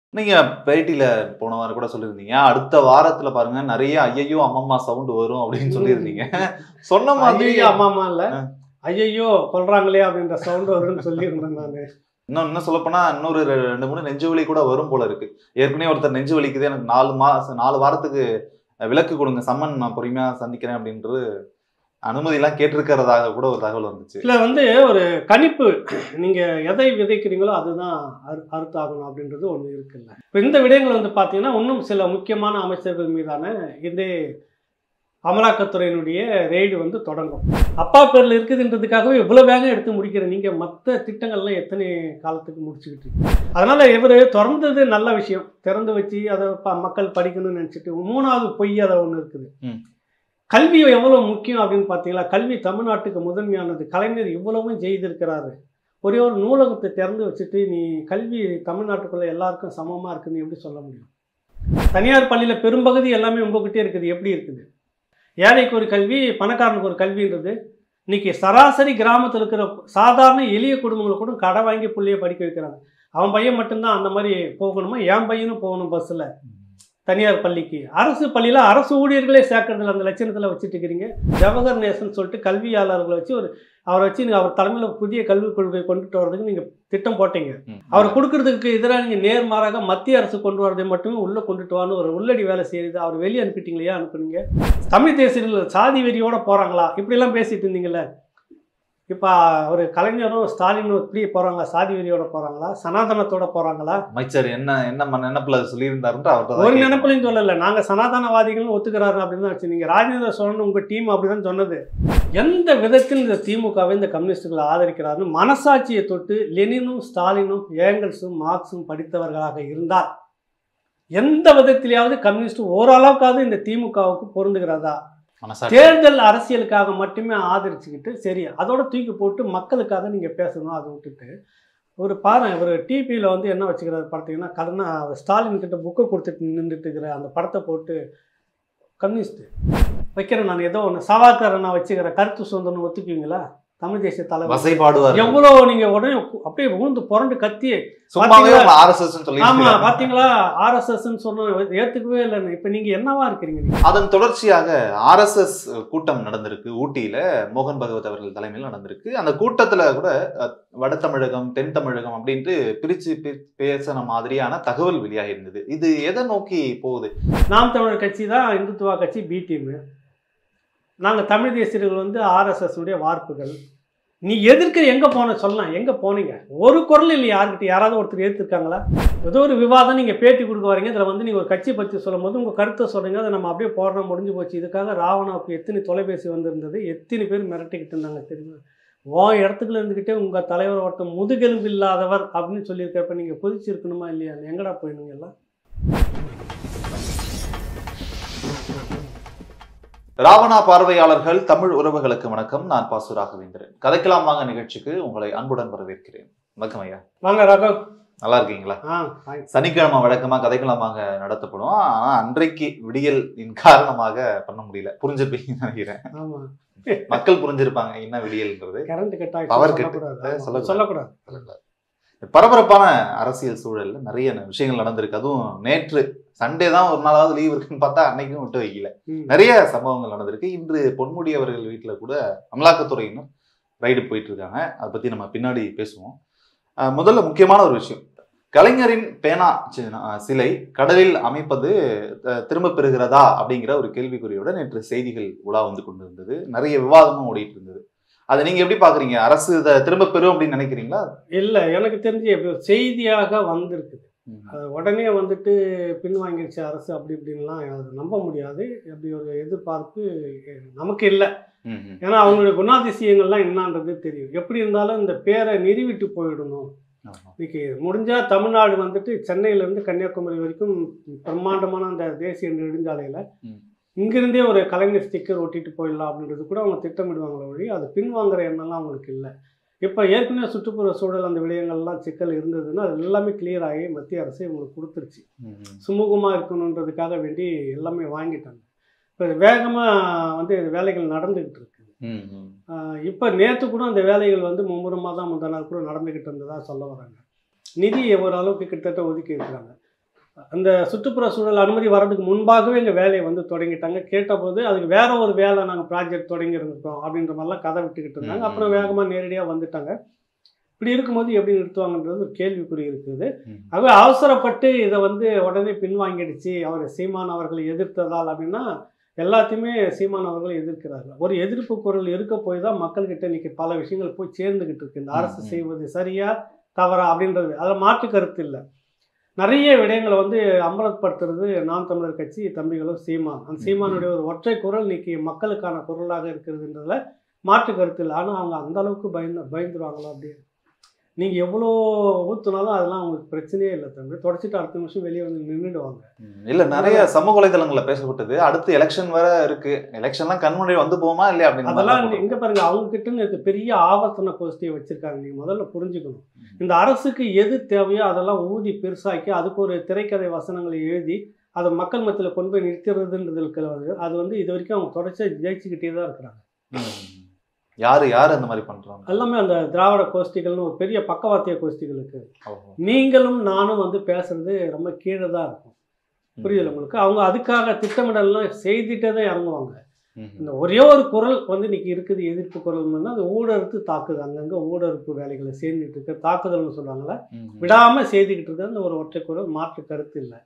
நீங்க பேட்டியில போன வாரம் கூட சொல்லியிருந்தீங்க. அடுத்த வாரத்துல பாருங்க நெறைய ஐயையோ அம்மம்மா சவுண்ட் வரும் அப்படின்னு சொல்லியிருந்தீங்க. சொன்ன மாதிரி ஐயையோ அம்மாமா இல்ல. ஐயையோ கொல்றாங்களே அப்படின்ற சவுண்ட் வரும்னு சொல்லியிருந்தேன் நானு. இன்னும் சொல்லப்போனா இன்னொரு 2, 3 நெஞ்சு வலி கூட வரும் போல இருக்கு. ஏற்கனவே ஒருத்தர் நெஞ்சு வலிக்குது எனக்கு 4 வாரத்துக்கு விலக்கு கொடுங்க, சம்மன் நான் பொறுமையா சந்திக்கிறேன் அப்படின்றது அனுமதி எல்லாம் கேட்டிருக்கிறதாக கூட ஒரு தகவல் வந்துச்சு. இதுல ஒரு கணிப்பு, நீங்க எதை விதைக்கிறீங்களோ அதுதான் அறுத்தாகணும் அப்படின்றது ஒண்ணு இருக்குல்ல. இப்ப இந்த விடயங்கள் பாத்தீங்கன்னா இன்னும் சில முக்கியமான அமைச்சர்கள் மீதான இந்த அமலாக்கத்துறையினுடைய ரெய்டு தொடங்கும். அப்பா பேர்ல இருக்குதுன்றதுக்காகவே இவ்வளவு வேகம் எடுத்து முடிக்கிற நீங்க மற்ற திட்டங்கள்லாம் எத்தனை காலத்துக்கு முடிச்சுக்கிட்டு இருக்கீங்க? அதனால இவரு திறந்தது நல்ல விஷயம், திறந்து வச்சு அதை மக்கள் படிக்கணும்னு நினைச்சிட்டு. 3வது பொய் அதை ஒண்ணு இருக்குது. கல்வி எவ்வளவு முக்கியம் அப்படின்னு பார்த்தீங்களா? கல்வி தமிழ்நாட்டுக்கு முதன்மையானது. கலைஞர் இவ்வளவும் செய்திருக்கிறாரு. ஒரே ஒரு நூலகத்தை திறந்து வச்சுட்டு நீ கல்வி தமிழ்நாட்டுக்குள்ள எல்லாருக்கும் சமமா இருக்குன்னு எப்படி சொல்ல முடியும்? தனியார் பள்ளியில பெரும்பகுதி எல்லாமே உங்ககிட்டே இருக்குது. எப்படி இருக்குது? ஏழைக்கு ஒரு கல்வி, பணக்காரனுக்கு ஒரு கல்வின்றது இன்னைக்கு சராசரி கிராமத்தில் இருக்கிற சாதாரண எளிய குடும்பங்களை கூட கடை வாங்கி பிள்ளைய படிக்க வைக்கிறாங்க. அவன் பையன் மட்டும்தான் அந்த மாதிரி போகணுமா? என் பையனும் போகணும் பஸ்ஸில் தனியார் பள்ளிக்கு. அரசு பள்ளியில் அரசு ஊழியர்களே சேர்க்கறதுல அந்த லட்சணத்தில் வச்சுட்டு இருக்கிறீங்க. ஜவஹர் நேசன் சொல்லிட்டு கல்வியாளர்களை வச்சு அவரை வச்சு அவர் தலைமையில் புதிய கல்விக் கொள்கை கொண்டுட்டு வர்றதுக்கு நீங்கள் திட்டம் போட்டீங்க. அவர் கொடுக்கறதுக்கு எதிராக நீங்கள் நேர்மாறாக மத்திய அரசு கொண்டு வரதை மட்டுமே உள்ளே கொண்டுட்டு வான்னு ஒரு உள்ளடி வேலை செய்யுது. அவர் வெளியே அனுப்பிட்டீங்களா? அனுப்புனீங்க. தமிழ் தேசியர்கள் சாதி வெறியோட போகிறாங்களா இப்படிலாம் பேசிட்டு இருந்தீங்கல்ல. இப்போ ஒரு கலைஞரும் ஸ்டாலினும் இப்படி போகிறாங்களா? சாதி வெறியோட போகிறாங்களா? சனாதனத்தோட போகிறாங்களா? அமைச்சர் என்ன நினைப்புல சொல்லியிருந்தாருன்ற அவர்கிட்ட ஒரு நினைப்புலையும் சொல்லலை. நாங்கள் சனாதனவாதிகள் ஒத்துக்கிறாரு அப்படின்னு தான் வச்சு. நீங்கள் ராஜேந்திர சோழன் உங்கள் டீம் அப்படிதான் சொன்னது. எந்த விதத்தில் இந்த திமுகவை இந்த கம்யூனிஸ்டுகளை ஆதரிக்கிறாருன்னு மனசாட்சியை தொட்டு லெனினும் ஸ்டாலினும் ஏங்கல்ஸும் மார்க்ஸும் படித்தவர்களாக இருந்தால் எந்த விதத்திலேயாவது கம்யூனிஸ்ட் ஓரளவுக்காவது இந்த திமுகவுக்கு பொருந்துகிறதா? தேர்தல் அரசியலுக்காக மட்டுமே ஆதரிச்சுக்கிட்டு சரி அதோட தூக்கி போட்டு மக்களுக்காக நீங்கள் பேசணும். அதை விட்டுட்டு ஒரு டிபியில் என்ன வச்சுக்கிறாரு பார்த்தீங்கன்னா, கடனா ஸ்டாலின் கிட்ட புக்கை கொடுத்துட்டு நின்றுட்டு இருக்கிற அந்த படத்தை போட்டு கம்யூனிஸ்ட் வைக்கிறேன் நான் ஏதோ ஒன்று சவாக்காரன் நான் வச்சுக்கிறேன் கருத்து சுதந்திரம் ஒத்துக்குவீங்களா? தமிழ் தேசிய தலைவர் எவ்வளோ நீங்க உடனே அப்படியே உழுந்து புரண்டு கத்தி பாத்தீங்களா? RSS சொன்ன ஏத்துக்கவே இல்லை. இப்ப நீங்க என்னவா இருக்கிறீங்க? அதன் தொடர்ச்சியாக RSS கூட்டம் நடந்திருக்கு ஊட்டியில. மோகன் பகவத் அவர்கள் தலைமையில் நடந்திருக்கு. அந்த கூட்டத்துல கூட வட தமிழகம் தென் தமிழகம் அப்படின்ட்டு பிரிச்சு பேசின மாதிரியான தகவல் வெளியாக இருந்தது. இது எதை நோக்கி போகுது? நாம் தமிழர் கட்சி தான் இந்துத்துவா கட்சி, பி டீம். நாங்கள் தமிழ் தேசியர்கள் RSS உடைய வார்ப்புகள். நீ எதிர்க்க எங்கே போன சொல்லலாம். எங்கே போனீங்க? ஒரு குரல் இல்லை யாருக்கிட்ட. யாராவது ஒருத்தர் ஏற்றுருக்காங்களா? ஏதோ ஒரு விவாதம் நீங்கள் பேட்டி கொடுக்க வரீங்க. இதில் நீங்கள் ஒரு கட்சி பற்றி சொல்லும் போது உங்கள் கருத்தை சொல்கிறீங்க. அதை நம்ம அப்படியே போடுறோம், முடிஞ்சு போச்சு. இதுக்காக ராவணாவுக்கு எத்தனை தொலைபேசி வந்திருந்தது, எத்தனை பேர் மிரட்டிக்கிட்டு இருந்தாங்க தெரியுமா? இடத்துக்குள்ள இருந்துக்கிட்டே உங்கள் தலைவர் ஒருத்தர் முதுகெலும்பு இல்லாதவர் அப்படின்னு சொல்லியிருக்கிறப்ப நீங்கள் கொதிச்சிருக்கணுமா இல்லையா? எங்கடா போயிடுங்க எல்லாம்? ராவணா பார்வையாளர்கள், தமிழ் உறவுகளுக்கு வணக்கம். நான் பாசு ராகவேந்திரன். கதைக்கலாம் வாங்க நிகழ்ச்சிக்கு உங்களை அன்புடன் வரவேற்கிறேன். வணக்கம் ஐயா. வாங்க ராகவ். நல்லா இருக்கீங்களா? சனிக்கிழமை வழக்கமா கதைக்கலாம் வாங்க நடத்தப்படும். ஆனா அன்றைக்கு விடியல் காரணமாக பண்ண முடியல. புரிஞ்சிருப்பீங்கன்னு நினைக்கிறேன். மக்கள் புரிஞ்சிருப்பாங்க என்ன விடியல்ன்றது. பவர் கட் சொல்லக்கூடாது. பரபரப்பான அரசியல் சூழல்ல நிறைய விஷயங்கள் நடந்திருக்கு. அதுவும் நேற்று சண்டே தான் ஒரு நாளாவது லீவ் இருக்குன்னு பார்த்தா அன்னைக்கும் விட்டு வைக்கல. நிறைய சம்பவங்கள் நடந்திருக்கு. இன்று பொன்முடி அவர்கள் வீட்டுல கூட அமலாக்கத்துறையினர் ரைடு போயிட்டு இருக்காங்க. அதை பத்தி நம்ம பின்னாடி பேசுவோம். முதல்ல முக்கியமான ஒரு விஷயம், கலைஞரின் பேனா சிலை கடலில் அமைப்பது திரும்ப பெறுகிறதா அப்படிங்கிற ஒரு கேள்விக்குறியோட நேற்று செய்திகள் உலா வந்து கொண்டு இருந்தது. நிறைய விவாதமும் ஓடிட்டு இருந்தது. அதை நீங்க எப்படி பாக்குறீங்க? அரசு இதை திரும்ப பெறும் அப்படின்னு நினைக்கிறீங்களா? இல்ல, எனக்கு தெரிஞ்சு எப்படி செய்தியாக வந்திருக்குது. அது உடனே பின்வாங்கிடுச்சு அரசு அப்படி இப்படின்லாம் நம்ப முடியாது. அப்படி ஒரு எதிர்பார்ப்பு நமக்கு இல்லை. ஏன்னா அவங்களுடைய குணாதிசயங்கள்லாம் என்னன்றது தெரியும். எப்படி இருந்தாலும் இந்த பேரை நிறுவிட்டு போயிடணும். இன்னைக்கு முடிஞ்சா தமிழ்நாடு சென்னையிலேருந்து கன்னியாகுமரி வரைக்கும் பிரம்மாண்டமான அந்த தேசிய நெடுஞ்சாலையில் இங்கிருந்தே ஒரு கலைஞர் ஸ்டிக்கர் ஒட்டிட்டு போயிடலாம் அப்படின்றது கூட அவங்க திட்டமிடுவாங்களே வழி அது பின்வாங்குற எண்ணம்லாம் அவங்களுக்கு இல்லை. இப்போ ஏற்கனவே சுற்றுப்புற சூழல் அந்த விடயங்கள்லாம் சிக்கல் இருந்ததுன்னா அது எல்லாமே கிளியர் ஆகி மத்திய அரசு இவங்களுக்கு கொடுத்துருச்சு. சுமூகமாக இருக்கணுன்றதுக்காக வேண்டி எல்லாமே வாங்கிட்டாங்க. இப்போ வேகமாக வேலைகள் நடந்துக்கிட்டு இருக்குது. இப்போ நேற்று கூட அந்த வேலைகள் மும்முரமாக தான் முந்தா நாள் கூட நடந்துக்கிட்டு இருந்ததாக சொல்ல வராங்க. நிதி ஒரு அளவுக்கு கிட்டத்தட்ட ஒதுக்கி இருக்கிறாங்க. அந்த சுற்றுப்புற சூழல் அனுமதி வர்றதுக்கு முன்பாகவே எங்கள் வேலையை வந்து தொடங்கிட்டாங்க. கேட்டபோது அதுக்கு வேற ஒரு வேலை நாங்கள் ப்ராஜெக்ட் தொடங்கி இருந்துட்டோம் அப்படின்ற மாதிரிலாம் கதை விட்டுக்கிட்டு இருந்தாங்க. அப்புறம் வேகமாக நேரடியாக வந்துட்டாங்க. இப்படி இருக்கும்போது எப்படி நிறுத்துவாங்கன்றது ஒரு கேள்விக்குறி இருக்குது. ஆகவே அவசரப்பட்டு இதை வந்து உடனே பின்வாங்கிடுச்சு அவர் சீமான் அவர்களை எதிர்த்ததால் அப்படின்னா எல்லாத்தையுமே சீமான் அவர்கள் எதிர்க்கிறார்கள். ஒரு எதிர்ப்பு குரல் இருக்க போய் தான் மக்கள்கிட்ட இன்னைக்கு பல விஷயங்கள் போய் சேர்ந்துக்கிட்டு இருக்கு. இந்த அரசு செய்வது சரியா தவறா அப்படின்றது அதில் மாற்று கருத்து இல்லை. நிறைய விடயங்களை வந்து அம்பலப்படுத்துறது நாம் தமிழர் கட்சி தம்பிகளும் சீமான். அந்த சீமானுடைய ஒரு ஒற்றை குரல் இன்னைக்கு மக்களுக்கான குரலாக இருக்கிறதுன்றதுல மாற்று கருத்து இல்லை. ஆனால் அவங்க அந்த அளவுக்கு பயந்துருவாங்களோ அப்படி நீங்கள் எவ்வளோ ஊற்றுனாலும் அதெல்லாம் அவங்களுக்கு பிரச்சனையே இல்லை தம்பி. தொடச்சிட்டு அடுத்த நிமிஷம் வெளியே வந்து நின்றுடுவாங்க. இல்லை நிறைய சமூக வலைதளங்களில் பேசப்பட்டது. அடுத்து எலெக்ஷன் வேற இருக்கு, எலெக்ஷன்லாம் கண்முன்னாடி வந்து போமா இல்லையா அப்படின்னு. அதெல்லாம் எங்கே பாருங்க, அவங்க கிட்ட பெரிய ஆவர்த்தன கோஷ்டியை வச்சிருக்காங்க. நீங்கள் முதல்ல புரிஞ்சுக்கணும். இந்த அரசுக்கு எது தேவையோ அதெல்லாம் ஊதி பெருசாக்கி அதுக்கு ஒரு திரைக்கதை வசனங்களை எழுதி அதை மக்கள் மத்தியில் கொண்டு போய் நிறுத்துறதுன்றதுக்கு அது வந்து இது வரைக்கும் அவங்க தொடர்ச்சியாக ஜெயிச்சுக்கிட்டே தான் இருக்கிறாங்க. யார் அந்த மாதிரி பண்றாங்க? எல்லாமே அந்த திராவிட கோஷ்டிகள்னு ஒரு பெரிய பக்கவாத்திய கோஷ்டிகளுக்கு நீங்களும் நானும் வந்து பேசுறது ரொம்ப கீழே தான் இருக்கும். புரியுதுல உங்களுக்கு? அவங்க அதுக்காக திட்டமிடலாம் செய்துட்டே தான் இறங்குவாங்க. இந்த ஒரே ஒரு குரல் வந்து இன்னைக்கு இருக்குது, எதிர்ப்பு குரல். அது ஊடறுத்து தாக்குது. அங்கங்க ஊடறுப்பு வேலைகளை சேர்ந்துட்டு இருக்கு, தாக்குதல்னு சொல்றாங்களே, விடாம செய்துக்கிட்டு இருக்கு. அந்த ஒரு ஒற்றை குரல், மாற்று கருத்து இல்லை.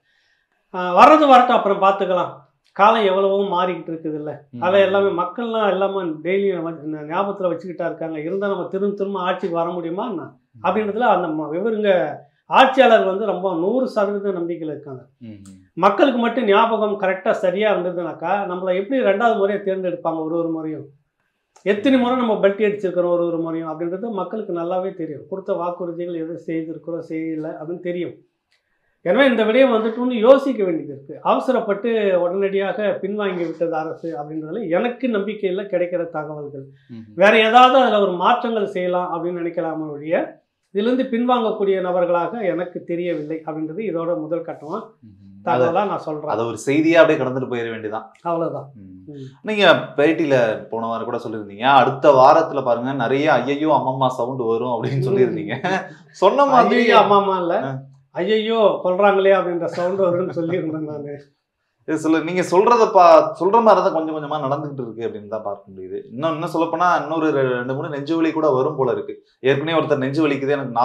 வர்றது வரட்டும், அப்புறம் பார்த்துக்கலாம். காலம் எவ்வளவோ மாறிக்கிட்டு இருக்குது இல்லை? அதில் எல்லாமே மக்கள்லாம் எல்லாமே டெய்லியும் ஞாபகத்தில் வச்சுக்கிட்டா இருக்காங்க. இருந்தால் நம்ம திரும்ப ஆட்சிக்கு வர முடியுமா என்ன அப்படின்றதுல அந்த இவருங்க ஆட்சியாளர் வந்து ரொம்ப 100% நம்பிக்கையில் இருக்காங்க. மக்களுக்கு மட்டும் ஞாபகம் கரெக்டாக சரியாக இருந்ததுனாக்கா நம்மளை எப்படி 2வது முறையை தேர்ந்தெடுப்பாங்க? ஒரு முறையும் எத்தனை முறை நம்ம பல்ட்டி அடிச்சிருக்கிறோம் ஒரு முறையும் அப்படின்றது மக்களுக்கு நல்லாவே தெரியும். கொடுத்த வாக்குறுதிகள் எது செய்திருக்கிறோம் செய்யலை அப்படின்னு தெரியும். எனவே இந்த விடயம் வந்துட்டு யோசிக்க வேண்டியது இருக்குது. அவசரப்பட்டு உடனடியாக பின்வாங்கி விட்டது அரசு அப்படின்றதுல எனக்கு நம்பிக்கையில் கிடைக்கிற தகவல்கள். வேற ஏதாவது அதில் ஒரு மாற்றங்கள் செய்யலாம் அப்படின்னு நினைக்கலாம ஒழிய இதுலேருந்து பின்வாங்கக்கூடிய நபர்களாக எனக்கு தெரியவில்லை அப்படின்றது இதோட முதல் கட்டமாக தகவலாக நான் சொல்கிறேன். அதை ஒரு செய்தியாக அப்படியே கடந்துட்டு போயிட வேண்டியதான், அவ்வளோதான். நீங்கள் பேட்டியில் போன வாரம் கூட சொல்லியிருந்தீங்க, அடுத்த வாரத்தில் பாருங்க நிறைய ஐயையோ அம்மம்மா சவுண்டு வரும் அப்படின்னு சொல்லியிருந்தீங்க. சொன்ன மாதிரி அம்மாமா இல்லை, ஐயோ கொல்றாங்களே அப்படின்ற சவுண்ட் வரும்னு சொல்லியிருந்தேன் நான். நீங்க சொல்ற மாதிரி தான் கொஞ்சம் கொஞ்சமா நடந்துகிட்டு இருக்கு அப்படின்னு தான் பார்க்க முடியுது. இன்னும் சொல்லப்போனா இன்னொரு 2-3 நெஞ்சு வலி கூட வரும் போல இருக்கு. ஏற்கனவே ஒருத்தர் நெஞ்சு வலிக்குது, எனக்கு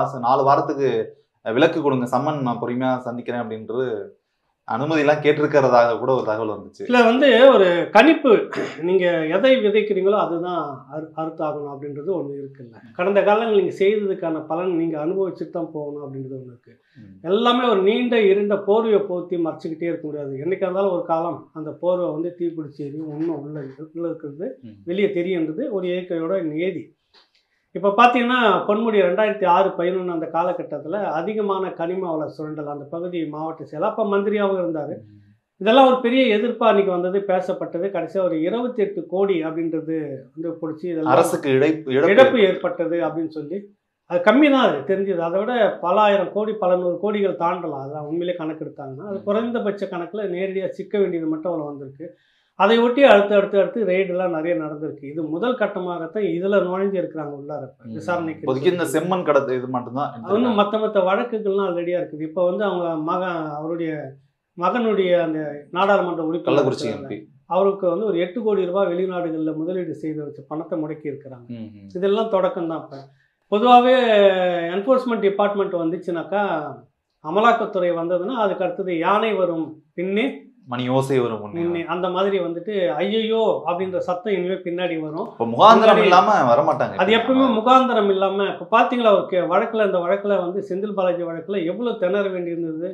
4 வாரத்துக்கு விலக்கு கொடுங்க, சம்மன் நான் பொறுமையா சந்திக்கிறேன் அப்படின்றது அனுமதியெல்லாம் கேட்டிருக்கிறதாக கூட ஒரு தகவல் வந்துச்சு. இல்லை வந்து ஒரு கணிப்பு, நீங்கள் எதை விதைக்கிறீங்களோ அதுதான் அறுத்தாகணும் அப்படின்றது ஒன்று இருக்குல்ல. கடந்த காலங்கள் நீங்கள் செய்ததுக்கான பலன் நீங்கள் அனுபவிச்சுட்டு தான் போகணும் அப்படின்றது ஒன்று இருக்குது. எல்லாமே ஒரு நீண்ட இருண்ட போர்வையை போற்றி மறைச்சிக்கிட்டே இருக்க முடியாது. என்றைக்கா இருந்தாலும் ஒரு காலம் அந்த போர்வை வந்து தீப்பிடிச்சி எரியும், ஒன்றும் உள்ள இருக்கிறது வெளியே தெரியுன்றது ஒரு இயற்கையோட நியதி. இப்போ பார்த்தீங்கன்னா பொன்முடி 2006-11 அந்த காலகட்டத்தில் அதிகமான கனிம வள சுரண்டல் அந்த பகுதி மாவட்ட செயலர், அப்போ மந்திரியாகவும் இருந்தார். இதெல்லாம் ஒரு பெரிய எதிர்ப்பாக அன்றைக்கி வந்தது, பேசப்பட்டது. கடைசியாக ஒரு 28 கோடி அப்படின்றது வந்து பிடிச்சி இதெல்லாம் அரசுக்கு இழப்பு ஏற்பட்டது அப்படின்னு சொல்லி அது கம்மி தான் அது தெரிஞ்சது. அதை விட பல ஆயிரம் கோடி பல 100 கோடிகள் தாண்டலாம். அதான் உண்மையிலே கணக்கு எடுத்தாங்கன்னா அது குறைந்தபட்ச கணக்கில் நேரடியாக சிக்க வேண்டியது மட்டும் அவ்வளோ வந்திருக்கு. அதை ஒட்டி அடுத்து ரெய்டெல்லாம் நிறைய நடந்திருக்கு. இது முதல் கட்டமாகத்தான் இதில் நுழைஞ்சு இருக்கிறாங்க உள்ளார விசாரணைக்கு. இந்த செம்மன் கடத்து இது மட்டும்தான், இன்னும் மற்ற வழக்குகள்லாம் ஆல்ரெடியாக இருக்குது. இப்போ வந்து அவங்க அவருடைய மகனுடைய அந்த நாடாளுமன்ற உறுப்பினர் அவருக்கு வந்து ஒரு 8 கோடி ரூபாய் வெளிநாடுகளில் முதலீடு செய்து வச்ச பணத்தை முடக்கி இருக்கிறாங்க. இதெல்லாம் தொடக்கம் தான். இப்போ பொதுவாகவே என்ஃபோர்ஸ்மெண்ட் டிபார்ட்மெண்ட் வந்துச்சுனாக்கா, அமலாக்கத்துறை வந்ததுன்னா அதுக்கு அடுத்தது யானை வரும் பின்னே மணி ஓசை வரும், அந்த மாதிரி வந்துட்டு ஐயோ அப்படின்ற சத்தம் இனிமே பின்னாடி வரும். முகாந்திரம் இல்லாம வரமாட்டாங்க. அது எப்பவுமே முகாந்திரம் இல்லாம. இப்ப பாத்தீங்களா வழக்குல, இந்த வழக்குல வந்து செந்தில் பாலாஜி வழக்குல எவ்வளவு திணற வேண்டியிருந்தது,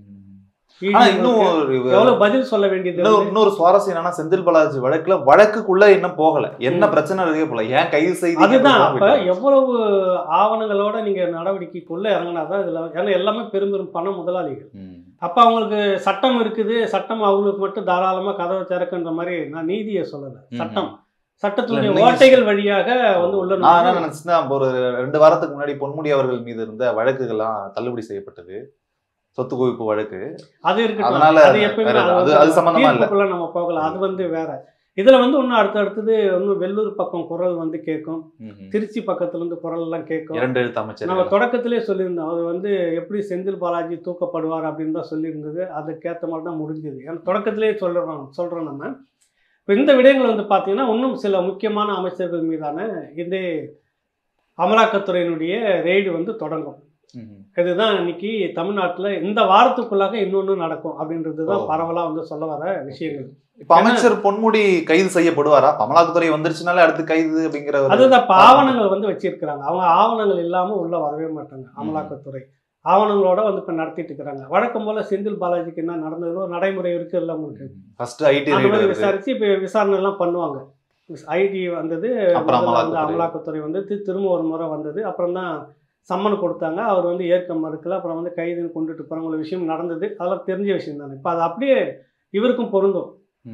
எவ்வளவு பதில் சொல்ல வேண்டியது. இன்னொரு சுவாரஸ்யம் என்னன்னா, செந்தில் பாலாஜி வழக்குல வழக்குக்குள்ள இன்னும் போகல, என்ன பிரச்சனை இருக்கே போல, ஏன் கைது செய்து. அதுதான் அப்ப எவ்வளவு ஆவணங்களோட நீங்க நடவடிக்கைக்குள்ள இறங்கினாதான் இதுல. ஏன்னா எல்லாமே பெரும் பண முதலாளிகள். அப்ப அவங்களுக்கு சட்டம் இருக்குது, சட்டம் அவங்களுக்கு மட்டும் தாராளமா கதவை திறக்குன்ற மாதிரி நான் நீதியை சொல்லல. சட்டத்துடைய ஓட்டைகள் வழியாக வந்து உள்ள. நான் என்ன நினைச்சுன்னா, ஒரு 2 வாரத்துக்கு முன்னாடி பொன்முடி அவர்கள் மீது இருந்த வழக்குகள்லாம் தள்ளுபடி செய்யப்பட்டது, சொத்து குவிப்பு வழக்கு. அது இருக்கு. அதனால அது எப்பவுமே அது சம்பந்தமா இல்ல, நம்ம போகலாம். அது வந்து வேற. இதில் வந்து இன்னும் அடுத்தது இன்னும் வெள்ளூர் பக்கம் குரல் வந்து கேட்கும், திருச்சி பக்கத்துலேருந்து குரல்லாம் கேட்கும். 2 எழுத்து அமைச்சர் நம்ம தொடக்கத்திலே சொல்லியிருந்தோம், அவர் வந்து எப்படி செந்தில் பாலாஜி தூக்கப்படுவார் அப்படின்னு தான் சொல்லியிருந்தது. அதுக்கேற்ற மாதிரி தான் முடிஞ்சது. ஏன்னா தொடக்கத்திலே சொல்கிறோம் நம்ம. இப்போ இந்த விடயங்கள் வந்து பார்த்தீங்கன்னா இன்னும் சில முக்கியமான அமைச்சர்கள் மீதான இந்த அமலாக்கத்துறையினுடைய ரெய்டு வந்து தொடங்கும். இதுதான் இன்னைக்கு தமிழ்நாட்டில் இந்த வாரத்துக்குள்ளாக இன்னொன்று நடக்கும் அப்படின்றது தான் பரவலாக வந்து சொல்ல வர விஷயங்கள். இப்ப அமைச்சர் பொன்முடி கைது செய்யப்படுவாரா? அமலாக்கத்துறை வந்துருச்சுனாலே அடுத்து கைது அப்படிங்கிற அதுதான் இப்போ ஆவணங்கள் வந்து வச்சிருக்கிறாங்க. அவங்க ஆவணங்கள் இல்லாமல் உள்ள வரவே மாட்டாங்க. அமலாக்கத்துறை ஆவணங்களோட வந்து இப்போ நடத்திட்டு இருக்கிறாங்க. வழக்கம் போல செந்தில் பாலாஜிக்கு என்ன நடந்ததோ நடைமுறை இருக்கு எல்லாம் இருக்கு. ஃபர்ஸ்ட் ஐடி விசாரிச்சு இப்போ விசாரணை எல்லாம் பண்ணுவாங்க. ஐடி வந்தது, அமலாக்கத்துறை வந்து திரும்ப ஒரு முறை வந்தது. அப்புறம் தான் சம்மன் கொடுத்தாங்க. அவர் வந்து ஏற்க மறுக்கல. அப்புறம் வந்து கைதுன்னு கொண்டுட்டு போகிற விஷயம் நடந்தது. அதெல்லாம் தெரிஞ்ச விஷயம் தானே. இப்போ அது அப்படியே இவருக்கும் பொருந்தும்.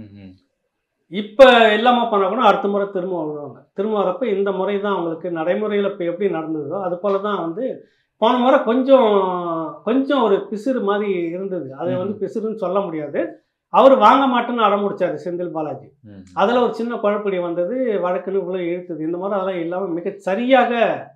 இப்போ இல்லாமல் பண்ண கூட அடுத்த முறை திரும்ப வருவாங்க. திரும்ப வரப்போ இந்த முறை தான் அவங்களுக்கு நடைமுறையில் இப்போ எப்படி நடந்ததோ அது போல தான் வந்து போன முறை கொஞ்சம் ஒரு பிசிறு மாதிரி இருந்தது. அது வந்து பிசிறுன்னு சொல்ல முடியாது. அவர் வாங்க மாட்டேன்னு அடம்பிடிச்சாரு செந்தில் பாலாஜி. அதில் ஒரு சின்ன குழப்படி வந்தது, வழக்குன்னு இவ்வளோ இழுத்தது. இந்த மாதிரி அதெல்லாம் இல்லாமல் மிக சரியாக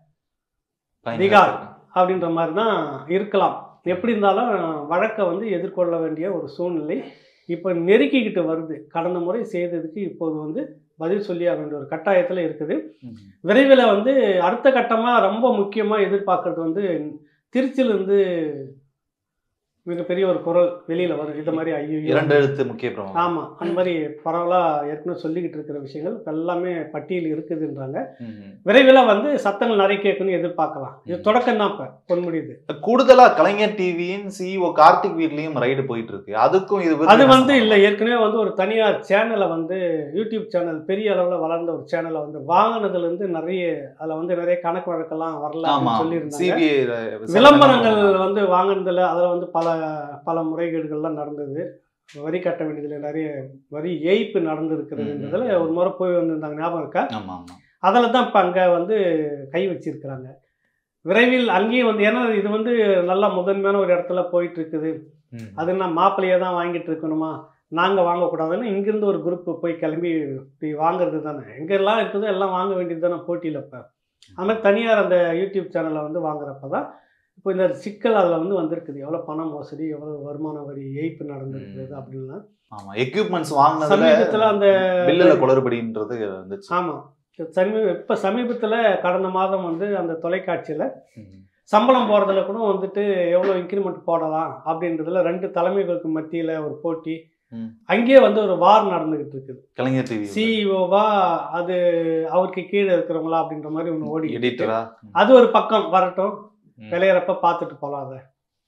திகார் அப்படின்ற மாதிரி தான் இருக்கலாம். எப்படி இருந்தாலும் வழக்கை வந்து எதிர்கொள்ள வேண்டிய ஒரு சூழ்நிலை இப்போ நெருக்கிக்கிட்டு வருது. கடந்த முறை செய்ததுக்கு இப்போது வந்து பதில் சொல்லியாக வேண்டிய ஒரு கட்டாயத்தில் இருக்குது. விரைவில் வந்து அடுத்த கட்டமாக ரொம்ப முக்கியமாக எதிர்பார்க்கறது வந்து திருச்சியிலிருந்து மிகப்பெரிய ஒரு குரல் வெளியில் வரும். இந்த மாதிரி 2 எழுத்து முக்கிய பிரமுகம். ஆமாம், அந்த மாதிரி பரவலாக ஏற்கனவே சொல்லிக்கிட்டு இருக்கிற விஷயங்கள் எல்லாமே பட்டியல் இருக்குதுன்றாங்க. விரைவில் வந்து சத்தங்கள் நிறைய கேட்கணும்னு எதிர்பார்க்கலாம். இது தொடக்கம் தான் இப்போ பொன்முடியுது. கூடுதலாக கலைஞர் டிவியின் CEO கார்த்திக் வீட்லேயும் ரைடு போயிட்டு இருக்கு. அதுக்கும் அது வந்து இல்லை, ஏற்கனவே வந்து ஒரு தனியார் சேனலை வந்து யூடியூப் சேனல் பெரிய அளவில் வளர்ந்த ஒரு சேனலை வந்து வாங்கினதுலேருந்து அதில் வந்து நிறைய கணக்கு வழக்கெல்லாம் வரல சொல்லியிருந்தாங்க. விளம்பரங்கள் வந்து வாங்கினதில் அதில் வந்து பல முறைகேடுகள்லாம் நடந்தது. வரி கட்ட வேண்டியதில் நிறைய வரி ஏய்ப்பு நடந்திருக்கிறதுன்றதுல ஒரு முறை போய் வந்திருந்தாங்க, ஞாபகம் இருக்கா? அதில் தான் இப்போ அங்கே வந்து கை வச்சிருக்கிறாங்க. விரைவில் அங்கேயும் வந்து ஏன்னா இது வந்து நல்லா முதன்மையான ஒரு இடத்துல போயிட்டு இருக்குது. அது நான் மாப்பிள்ளையே தான் வாங்கிட்டு இருக்கணுமா, நாங்கள் வாங்கக்கூடாதுன்னு இங்கேருந்து ஒரு குரூப் போய் கிளம்பி இப்படி வாங்குறது தானே. எங்கெல்லாம் இருக்குதோ எல்லாம் வாங்க வேண்டியது தானே போட்டியில். இப்போ அது மாதிரி தனியார் அந்த யூடியூப் சேனலை வந்து வாங்குறப்ப தான் இப்போ இந்த சிக்கல் அதில் வந்து வந்திருக்குது. எவ்வளோ பண மோசடி, எவ்வளோ வருமான வரி ஏய்ப்பு நடந்திருக்கிறது அப்படின்லாம். ஆமாம், எக்யூப்மெண்ட்ஸ் வாங்கின சமீபத்தில் அந்த பில்லில் குளறுபடின்றது இருந்துச்சு. ஆமாம், இப்போ சமீபத்தில் கடந்த மாதம் வந்து அந்த தொலைக்காட்சியில் சம்பளம் போகிறதுல கூட வந்துட்டு எவ்வளோ இன்க்ரிமெண்ட் போடலாம் அப்படின்றதுல 2 தலைமைகளுக்கு மத்தியில் ஒரு போட்டி. அங்கேயே வந்து ஒரு வார் நடந்துகிட்டு இருக்குது. கலைஞர் டிவி சிஇஓவா அது அவருக்கு கீழே இருக்கிறவங்களா அப்படின்ற மாதிரி ஒன்று ஓடி எடிட்டரா. அது ஒரு பக்கம் வரட்டும், விளையாடுறப்ப பார்த்துட்டு போகலாம். அதை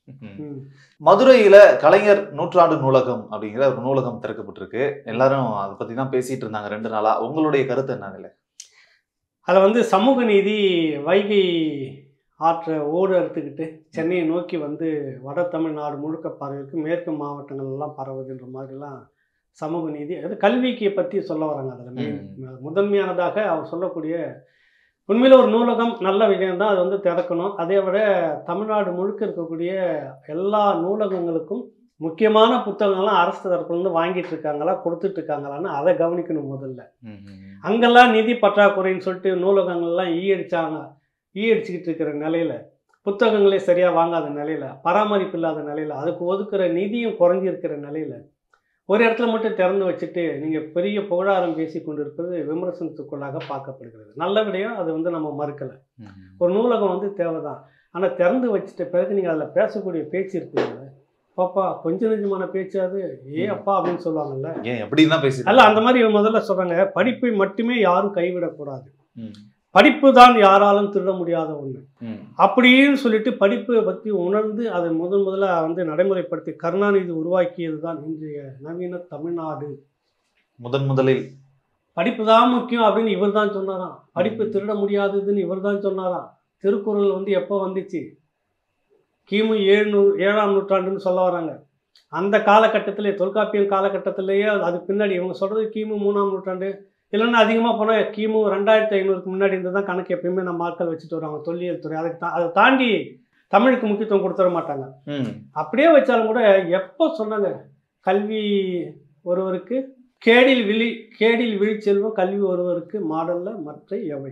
மதுரையில கலைஞர் நூற்றாண்டு நூலகம் அப்படிங்கிற ஒரு நூலகம் திறக்கப்பட்டிருக்கு. எல்லாரும் அதை பத்தி தான் பேசிட்டு இருந்தாங்க 2 நாளா. உங்களுடைய கருத்து என்ன அதுல? அதில் வந்து சமூக நீதி வைகை ஆற்றை ஓடு அறுத்துக்கிட்டு சென்னையை நோக்கி வந்து வட தமிழ்நாடு முழுக்க பரவிருக்கு, மேற்கு மாவட்டங்கள் எல்லாம் பரவுதுன்ற மாதிரிலாம் சமூக நீதி அது கல்விக்கு பற்றி சொல்ல வராங்க. அதில் முதன்மையானதாக அவர் சொல்லக்கூடிய உண்மையில் ஒரு நூலகம் நல்ல விஷயம் தான், அது வந்து திறக்கணும். அதே விட தமிழ்நாடு முழுக்க இருக்கக்கூடிய எல்லா நூலகங்களுக்கும் முக்கியமான புத்தகங்கள்லாம் அரசு தரப்புலேருந்து வாங்கிட்டு இருக்காங்களா, கொடுத்துட்டு இருக்காங்களான்னு அதை கவனிக்கணும் முதல்ல. அங்கெல்லாம் நிதி பற்றாக்குறைன்னு சொல்லிட்டு நூலகங்கள்லாம் ஈயடிச்சுக்கிட்டு இருக்கிற நிலையில், புத்தகங்களே சரியாக வாங்காத நிலையில், பராமரிப்பு இல்லாத நிலையில், அதுக்கு ஒதுக்குற நிதியும் குறைஞ்சிருக்கிற நிலையில் ஒரு இடத்துல மட்டும் திறந்து வச்சுட்டு நீங்கள் பெரிய புகழாரம் பேசி கொண்டு இருப்பது விமர்சனத்துக்குள்ளாக பார்க்கப்படுகிறது. நல்ல விடையும் அது வந்து நம்ம மறுக்கலை. ஒரு நூலகம் வந்து தேவைதான். ஆனால் திறந்து வச்சுட்ட பிறகு நீங்கள் அதில் பேசக்கூடிய பேச்சு இருக்குதுல்ல, பாப்பா கொஞ்சம் நெஞ்சமான பேச்சு அது, அப்பா அப்படின்னு சொல்லுவாங்கல்ல, அல்ல அந்த மாதிரி முதல்ல சொல்கிறாங்க. படிப்பை மட்டுமே யாரும் கைவிடக்கூடாது, படிப்பு தான் யாராலும் திருட முடியாத ஒன்று அப்படின்னு சொல்லிட்டு படிப்பை பற்றி உணர்ந்து அதை முதல்ல வந்து நடைமுறைப்படுத்தி கருணாநிதி உருவாக்கியது தான் இன்றைய நவீன தமிழ்நாடு. முதலில் படிப்பு தான் முக்கியம் அப்படின்னு இவர் தான் சொன்னாராம். படிப்பு திருட முடியாததுன்னு இவர் தான் சொன்னாராம். திருக்குறள் வந்து எப்போ வந்துச்சு? கிமு 7ஆம் நூற்றாண்டுன்னு சொல்ல வராங்க. அந்த காலகட்டத்திலே தொல்காப்பியம் காலகட்டத்திலேயே அது பின்னாடி இவங்க சொல்கிறது கிமு 3ஆம் நூற்றாண்டு, இல்லைன்னா அதிகமாக போனால் கிமு 2500க்கு முன்னாடி இருந்து தான் கணக்கு எப்பயுமே நம்ம ஆட்கள் வச்சுட்டு வருவாங்க தொல்லியல் துறை. அதை தாண்டி தமிழுக்கு முக்கியத்துவம் கொடுத்துட மாட்டாங்க. அப்படியே வச்சாலும் கூட எப்போ சொன்னாங்க கல்வி ஒருவருக்கு கேடில் விழிச்செல்வம் கல்வி ஒருவருக்கு மாடல்ல மற்ற எவை.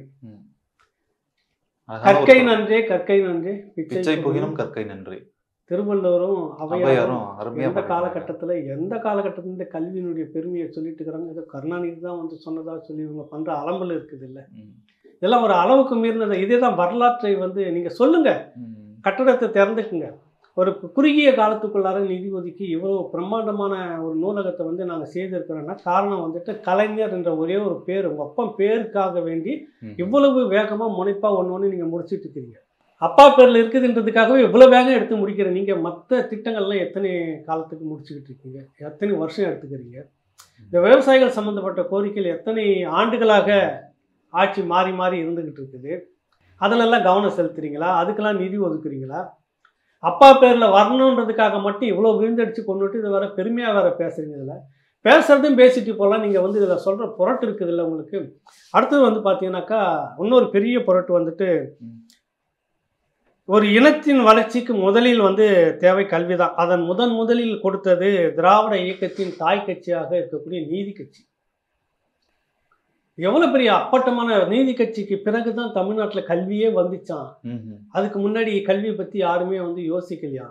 கற்கை நன்றே பிச்சை புகினும் கற்கை நன்றே. திருவள்ளுவரும் அவையாரும் எந்த காலகட்டத்துல கல்வியினுடைய பெருமையை சொல்லிட்டு இருக்கிறாங்க. ஏதோ கருணாநிதி தான் வந்து சொன்னதா சொல்லி இவங்க பண்ற அலம்பல் இருக்குது இல்லை, இதெல்லாம் ஒரு அளவுக்கு மீறினது. இதே தான் வரலாற்றை வந்து நீங்க சொல்லுங்க, கட்டடத்தை திறந்துக்குங்க. ஒரு குறுகிய காலத்துக்குள்ளார நிதி ஒதுக்கி இவ்வளோ பிரம்மாண்டமான ஒரு நூலகத்தை வந்து நாங்கள் செய்திருக்கிறோன்னா காரணம் வந்துட்டு கலைஞர் என்ற ஒரே ஒரு பேர், உங்கள் அப்பா பேருக்காக வேண்டி இவ்வளவு வேகமாக முனைப்பாக ஒன்று நீங்கள் முடிச்சுட்டு இருக்கிறீங்க. அப்பா பேரில் இருக்குதுன்றதுக்காகவே இவ்வளோ வேகம் எடுத்து முடிக்கிறேன். நீங்கள் மற்ற திட்டங்கள்லாம் எத்தனை காலத்துக்கு முடிச்சுக்கிட்டு இருக்கீங்க, எத்தனை வருஷம் எடுத்துக்கிறீங்க? இந்த விவசாயிகள் சம்மந்தப்பட்ட கோரிக்கைகள் எத்தனை ஆண்டுகளாக ஆட்சி மாறி மாறி இருந்துக்கிட்டு இருக்குது. அதிலெல்லாம் கவனம் செலுத்துறீங்களா? அதுக்கெல்லாம் நிதி ஒதுக்குறீங்களா? அப்பா பேரில் வரணுன்றதுக்காக மட்டும் இவ்வளோ விழுந்தடிச்சு கொண்டுட்டு இதை வேற பெருமையாக வேற பேசுகிறீங்க. இதில் பேசுகிறதும் பேசிட்டு போகலாம். நீங்கள் வந்து இதில் சொல்கிற புரட்டு இருக்குது இல்லை உங்களுக்கு. அடுத்தது வந்து பார்த்தீங்கன்னாக்கா இன்னொரு பெரிய புரட்டு வந்துட்டு, ஒரு இனத்தின் வளர்ச்சிக்கு முதலில் வந்து தேவை கல்வி தான். அதன் முதலில் கொடுத்தது திராவிட இயக்கத்தின் தாய் கட்சியாக இருக்கக்கூடிய நீதி கட்சி. எவ்வளோ பெரிய அப்பட்டமான நீதி கட்சிக்கு பிறகுதான் தமிழ்நாட்டில் கல்வியே வந்துச்சான். அதுக்கு முன்னாடி கல்வியை பற்றி யாருமே வந்து யோசிக்கலையா.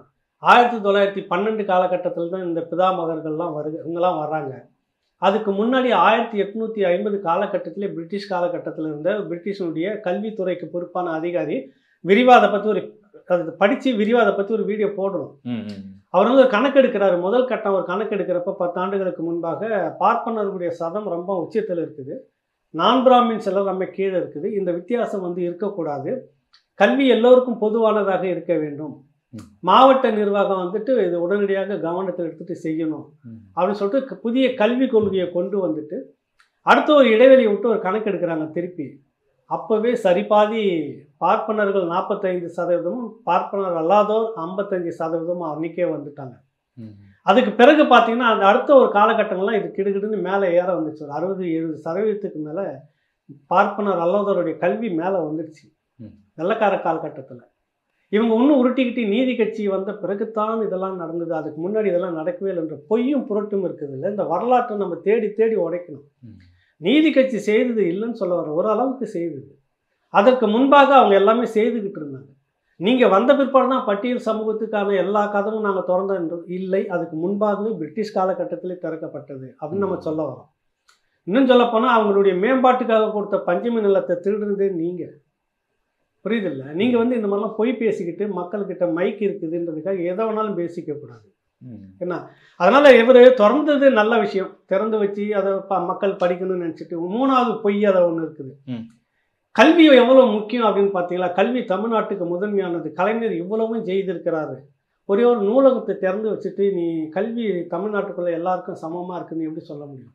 1912 காலகட்டத்தில் தான் இந்த பிதாமகர்கள்லாம் இவங்கெல்லாம் வர்றாங்க. அதுக்கு முன்னாடி 1850 காலகட்டத்திலே பிரிட்டிஷ் காலகட்டத்தில் இருந்த பிரிட்டிஷனுடைய கல்வித்துறைக்கு பொறுப்பான அதிகாரி விரிவாதை பற்றி விரிவாதை பற்றி ஒரு வீடியோ போடுறோம். அவர் வந்து ஒரு கணக்கு எடுக்கிறாரு. முதல் கட்டம் ஒரு கணக்கு எடுக்கிறப்ப 10 ஆண்டுகளுக்கு முன்பாக பார்ப்பனர்களுடைய சதம் ரொம்ப உச்சத்தில் இருக்குது, நான் பிராமின்ஸ் எல்லாம் நம்ம கீழே இருக்குது. இந்த வித்தியாசம் வந்து இருக்கக்கூடாது, கல்வி எல்லோருக்கும் பொதுவானதாக இருக்க வேண்டும், மாவட்ட நிர்வாகம் வந்துட்டு இது உடனடியாக கவனத்தில் எடுத்துட்டு செய்யணும் அப்படின்னு சொல்லிட்டு புதிய கல்விக் கொள்கையை கொண்டு வந்துட்டு அடுத்த ஒரு இடைவெளியை விட்டு ஒரு கணக்கு எடுக்கிறாங்க திருப்பி. அப்போவே சரிபாதி பார்ப்பனர்கள் 45%, பார்ப்பனர் அல்லாதோர் 55% அன்னைக்கே வந்துட்டாங்க. அதுக்கு பிறகு பார்த்தீங்கன்னா அந்த அடுத்த ஒரு காலகட்டங்கள்லாம் இது கிடுகிடுன்னு மேலே ஏற வந்துச்சு. ஒரு 60-70% மேலே பார்ப்பனர் அல்லாதவருடைய கல்வி மேலே வந்துடுச்சு வெள்ளக்கார காலகட்டத்தில். இவங்க இன்னும் உருட்டிக்கிட்டு நீதி கட்சி வந்த பிறகுத்தான் இதெல்லாம் நடந்தது, அதுக்கு முன்னாடி இதெல்லாம் நடக்கவே இல்லைன்ற பொய்யும் புரட்டும் இருக்குது இல்லை. இந்த வரலாற்றை நம்ம தேடி தேடி உடைக்கணும். நீதி கட்சி செய்தது இல்லைன்னு சொல்ல வர, ஓரளவுக்கு செய்தது. அதற்கு முன்பாக அவங்க எல்லாமே செய்துக்கிட்டு இருந்தாங்க. நீங்கள் வந்த பிற்பாடு தான் பட்டியல் சமூகத்துக்கான எல்லா கதவும் நாங்கள் திறந்தோன்றது இல்லை, அதுக்கு முன்பாகவே பிரிட்டிஷ் காலகட்டத்திலே திறக்கப்பட்டது அப்படின்னு நம்ம சொல்ல வரோம். இன்னும் சொல்லப்போனால் அவங்களுடைய மேம்பாட்டுக்காக கொடுத்த பஞ்சமி நிலத்தை திருடுறதே நீங்கள், புரியுதில்லை? நீங்கள் வந்து இந்த மாதிரிலாம் பொய் பேசிக்கிட்டு மக்கள்கிட்ட மைக் இருக்குதுன்றதுக்காக எதை வேணாலும் பேசிக்கக்கூடாது என்ன. அதனால் இவர் திறந்தது நல்ல விஷயம், திறந்து வச்சு அதை மக்கள் படிக்கணும்னு நினச்சிட்டு. மூணாவது பொய் அதை ஒன்று இருக்குது. கல்வி எவ்வளோ முக்கியம் அப்படின்னு பார்த்தீங்களா? கல்வி தமிழ்நாட்டுக்கு முதன்மையானது. கலைஞர் இவ்வளவும் செய்திருக்கிறாரு. ஒரே ஒரு நூலகத்தை திறந்து வச்சுட்டு நீ கல்வி தமிழ்நாட்டுக்குள்ள எல்லாருக்கும் சமமாக இருக்குன்னு எப்படி சொல்ல முடியும்?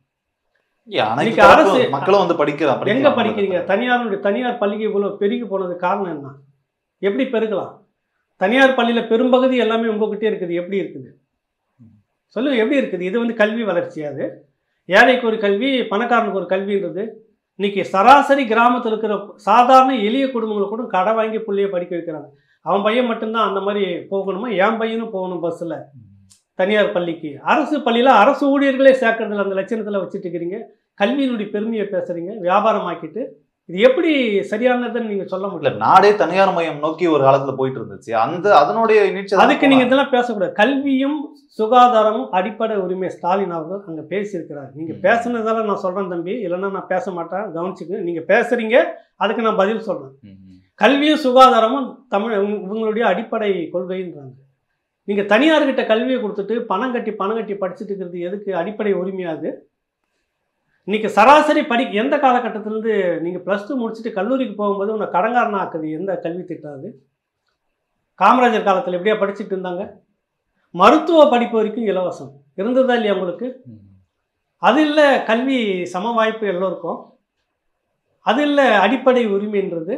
அரசு மக்களும் வந்து படிக்கிறாங்க. எங்கே படிக்கிறீங்க? தனியார் பள்ளிக்கு இவ்வளோ பெருகி போனது காரணம் என்ன? எப்படி பெருகலாம்? தனியார் பள்ளியில் பெரும்பகுதி எல்லாமே உங்ககிட்டே இருக்குது. எப்படி இருக்குது சொல்லுங்கள், எப்படி இருக்குது? இது வந்து கல்வி வளர்ச்சியாது? ஏழைக்கு ஒரு கல்வி, பணக்காரனுக்கு ஒரு கல்வின்றது. இன்றைக்கி சராசரி கிராமத்தில் இருக்கிற சாதாரண எளிய குடும்பங்களை கூட கடை வாங்கி பிள்ளைய படிக்க வைக்கிறாங்க. அவன் பையன் மட்டும்தான் அந்த மாதிரி போகணுமா? என் பையனும் போகணும் பஸ்ஸில் தனியார் பள்ளிக்கு. அரசு பள்ளியில் அரசு ஊழியர்களே சேர்க்கறதில்ல. அந்த லட்சணத்தில் வச்சுட்டு இருக்கிறீங்க. கல்வியினுடைய பெருமையை பேசுகிறீங்க, வியாபாரமாக்கிட்டு. இது எப்படி சரியானதுன்னு நீங்கள் சொல்ல முடியல. நாடே தனியார் மயம் நோக்கி ஒரு காலத்தில் போயிட்டு இருந்துச்சு. அதனுடைய அதுக்கு நீங்கள் இதெல்லாம் பேசக்கூடாது. கல்வியும் சுகாதாரமும் அடிப்படை உரிமை ஸ்டாலின் அவர்கள் அங்கே பேசியிருக்கிறார். நீங்கள் பேசுனதால நான் சொல்கிறேன் தம்பி, இல்லைன்னா நான் பேச மாட்டேன், கவனிச்சுக்கு. நீங்கள் பேசுகிறீங்க, அதுக்கு நான் பதில் சொல்கிறேன். கல்வியும் சுகாதாரமும் இவங்களுடைய அடிப்படை கொள்கைன்றாங்க. நீங்கள் தனியார்கிட்ட கல்வியை கொடுத்துட்டு பணம் கட்டி படிச்சுட்டு இருக்கிறது எதுக்கு? அடிப்படை உரிமையாது. இன்றைக்கி சராசரி எந்த காலகட்டத்திலேருந்து நீங்கள் +2 முடிச்சுட்டு கல்லூரிக்கு போகும்போது உன்னை கடங்காரனா ஆக்குது எந்த கல்வி திட்டம் அது? காமராஜர் காலத்தில் எப்படியா படிச்சுட்டு இருந்தாங்க? மருத்துவ படிப்பு வரைக்கும் இலவசம் இருந்ததா இல்லையா உங்களுக்கு? அது இல்லை கல்வி சம வாய்ப்பு எல்லோருக்கும், அது இல்லை அடிப்படை உரிமைன்றது.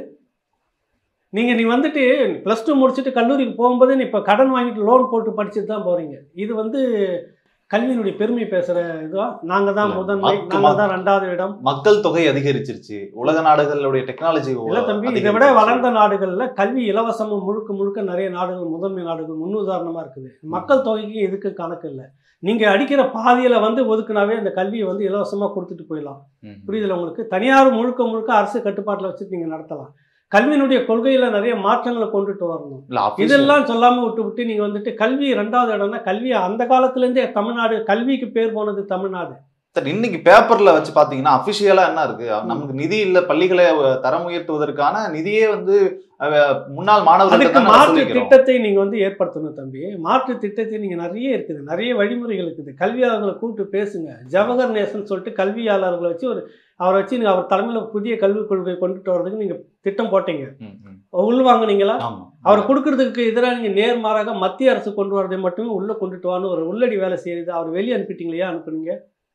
நீ வந்துட்டு +2 முடிச்சுட்டு கல்லூரிக்கு போகும்போது நீ இப்போ கடன் வாங்கிட்டு லோன் போட்டு படிச்சுட்டு தான் போகிறீங்க. இது வந்து கல்வியினுடைய பெருமை பேசுற இதுவா? நாங்க தான் முதன்மை, நாங்க தான் 2வது இடம். மக்கள் தொகை அதிகரிச்சிருச்சு, உலக நாடுகளுடைய டெக்னாலஜி இல்ல தம்பி, இதை விட வளர்ந்த நாடுகள்ல கல்வி இலவசமும் முழுக்க முழுக்க நிறைய நாடுகள், முதன்மை நாடுகள் முன்னுதாரணமா இருக்குது. மக்கள் தொகைக்கு இதுக்கு கணக்கு இல்லை. நீங்க அடிக்கிற பாதியில வந்து ஒதுக்குனாவே அந்த கல்வியை வந்து இலவசமா கொடுத்துட்டு போயிடலாம். புரியுதுல உங்களுக்கு? தனியார் முழுக்க முழுக்க அரசு கட்டுப்பாட்டில் வச்சுட்டு நீங்க நடத்தலாம். கல்வியினுடைய கொள்கையில நிறைய மாற்றங்களை கொண்டுட்டு வரணும். இதெல்லாம் சொல்லாம விட்டு நீங்க வந்துட்டு கல்வி 2வது இடம்னா, கல்வி அந்த காலத்துல இருந்தே தமிழ்நாடு கல்விக்கு பேர் போனது தமிழ்நாடு. இன்னைக்கு பேப்பர்ல வச்சு பாத்தீங்கன்னா அபிஷியலா என்ன இருக்கு, நமக்கு நிதி இல்ல, பள்ளிகளை தரம் உயர்த்துவதற்கான நிதியே வந்து முன்னாள் மாணவர்களுக்கு மாற்று திட்டத்தை நீங்க வந்து ஏற்படுத்தணும் தம்பி. மாற்று திட்டத்தை நீங்க நிறைய இருக்குது, நிறைய வழிமுறைகள் இருக்குது. கல்வியாளர்களை கூப்பிட்டு பேசுங்க. ஜவஹர் நேசன் சொல்லிட்டு கல்வியாளர்களை வச்சு அவரை வச்சு நீங்க அவர் தலைமையில புதிய கல்விக் கொள்கை கொண்டுட்டு வர்றதுக்கு நீங்க திட்டம் போட்டீங்க, உள்வாங்கினீங்களா? அவர் கொடுக்கறதுக்கு எதிராக நீங்க நேர்மாறாக மத்திய அரசு கொண்டு வரதை மட்டுமே உள்ள கொண்டுட்டு வான்னு ஒரு உள்ளடி வேலை செய்யுது. அவர் வெளியே அனுப்பிட்டீங்களா? அனுப்புனீங்க.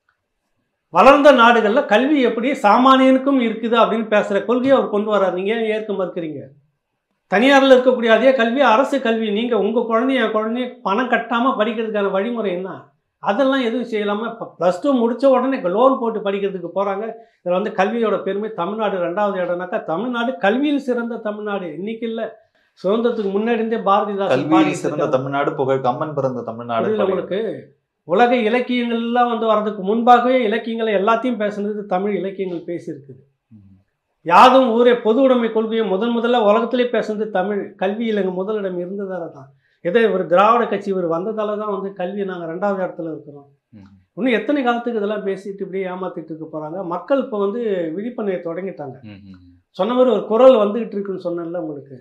வளர்ந்த நாடுகள்ல கல்வி எப்படி சாமானியனுக்கும் இருக்குது அப்படின்னு பேசுற கொள்கையை அவர் கொண்டு வர்றாரு. நீங்க ஏன் ஏற்க மறுக்கிறீங்க? தனியாரில் இருக்கக்கூடிய அதே கல்வி அரசு கல்வி. நீங்க உங்க குழந்தைய பணம் கட்டாம படிக்கிறதுக்கான வழிமுறை என்ன? அதெல்லாம் எதுவும் செய்யலாமல் இப்போ +2 முடித்த உடனே லோன் போட்டு படிக்கிறதுக்கு போகிறாங்க. இதில் வந்து கல்வியோட பெருமை தமிழ்நாடு 2வது இடம்னாக்கா, தமிழ்நாடு கல்வியில் சிறந்த தமிழ்நாடு. இன்னைக்கு இல்லை, சுதந்திரத்துக்கு முன்னாடி இருந்தே பாரதிதாசன் கல்வியில் சிறந்த தமிழ்நாடு, புகழ் கம்மன் பிறந்த தமிழ்நாடு. உங்களுக்கு உலக இலக்கியங்கள்லாம் வந்து வர்றதுக்கு முன்பாகவே இலக்கியங்களை எல்லாத்தையும் பேசுனது தமிழ் இலக்கியங்கள் பேசியிருக்குது. யாதும் ஊரே பொது உடைமை கொள்கையை முதல்ல உலகத்திலே பேசுனது தமிழ். கல்வியில் எங்கள் முதலிடம் இருந்ததால தான். ஏதோ ஒரு திராவிட கட்சி இவர் வந்ததால தான் வந்து கல்வி நாங்கள் 2வது இடத்துல இருக்கிறோம். இன்னும் எத்தனை காலத்துக்கு இதெல்லாம் பேசிட்டு இப்படியே ஏமாத்திட்டு இருக்க போகிறாங்க. மக்கள் இப்போ வந்து விழிப்புணர்வை தொடங்கிட்டாங்க. சொன்ன மாதிரி ஒரு குரல் வந்துகிட்டு இருக்குன்னு சொன்னேன்ல உங்களுக்கு.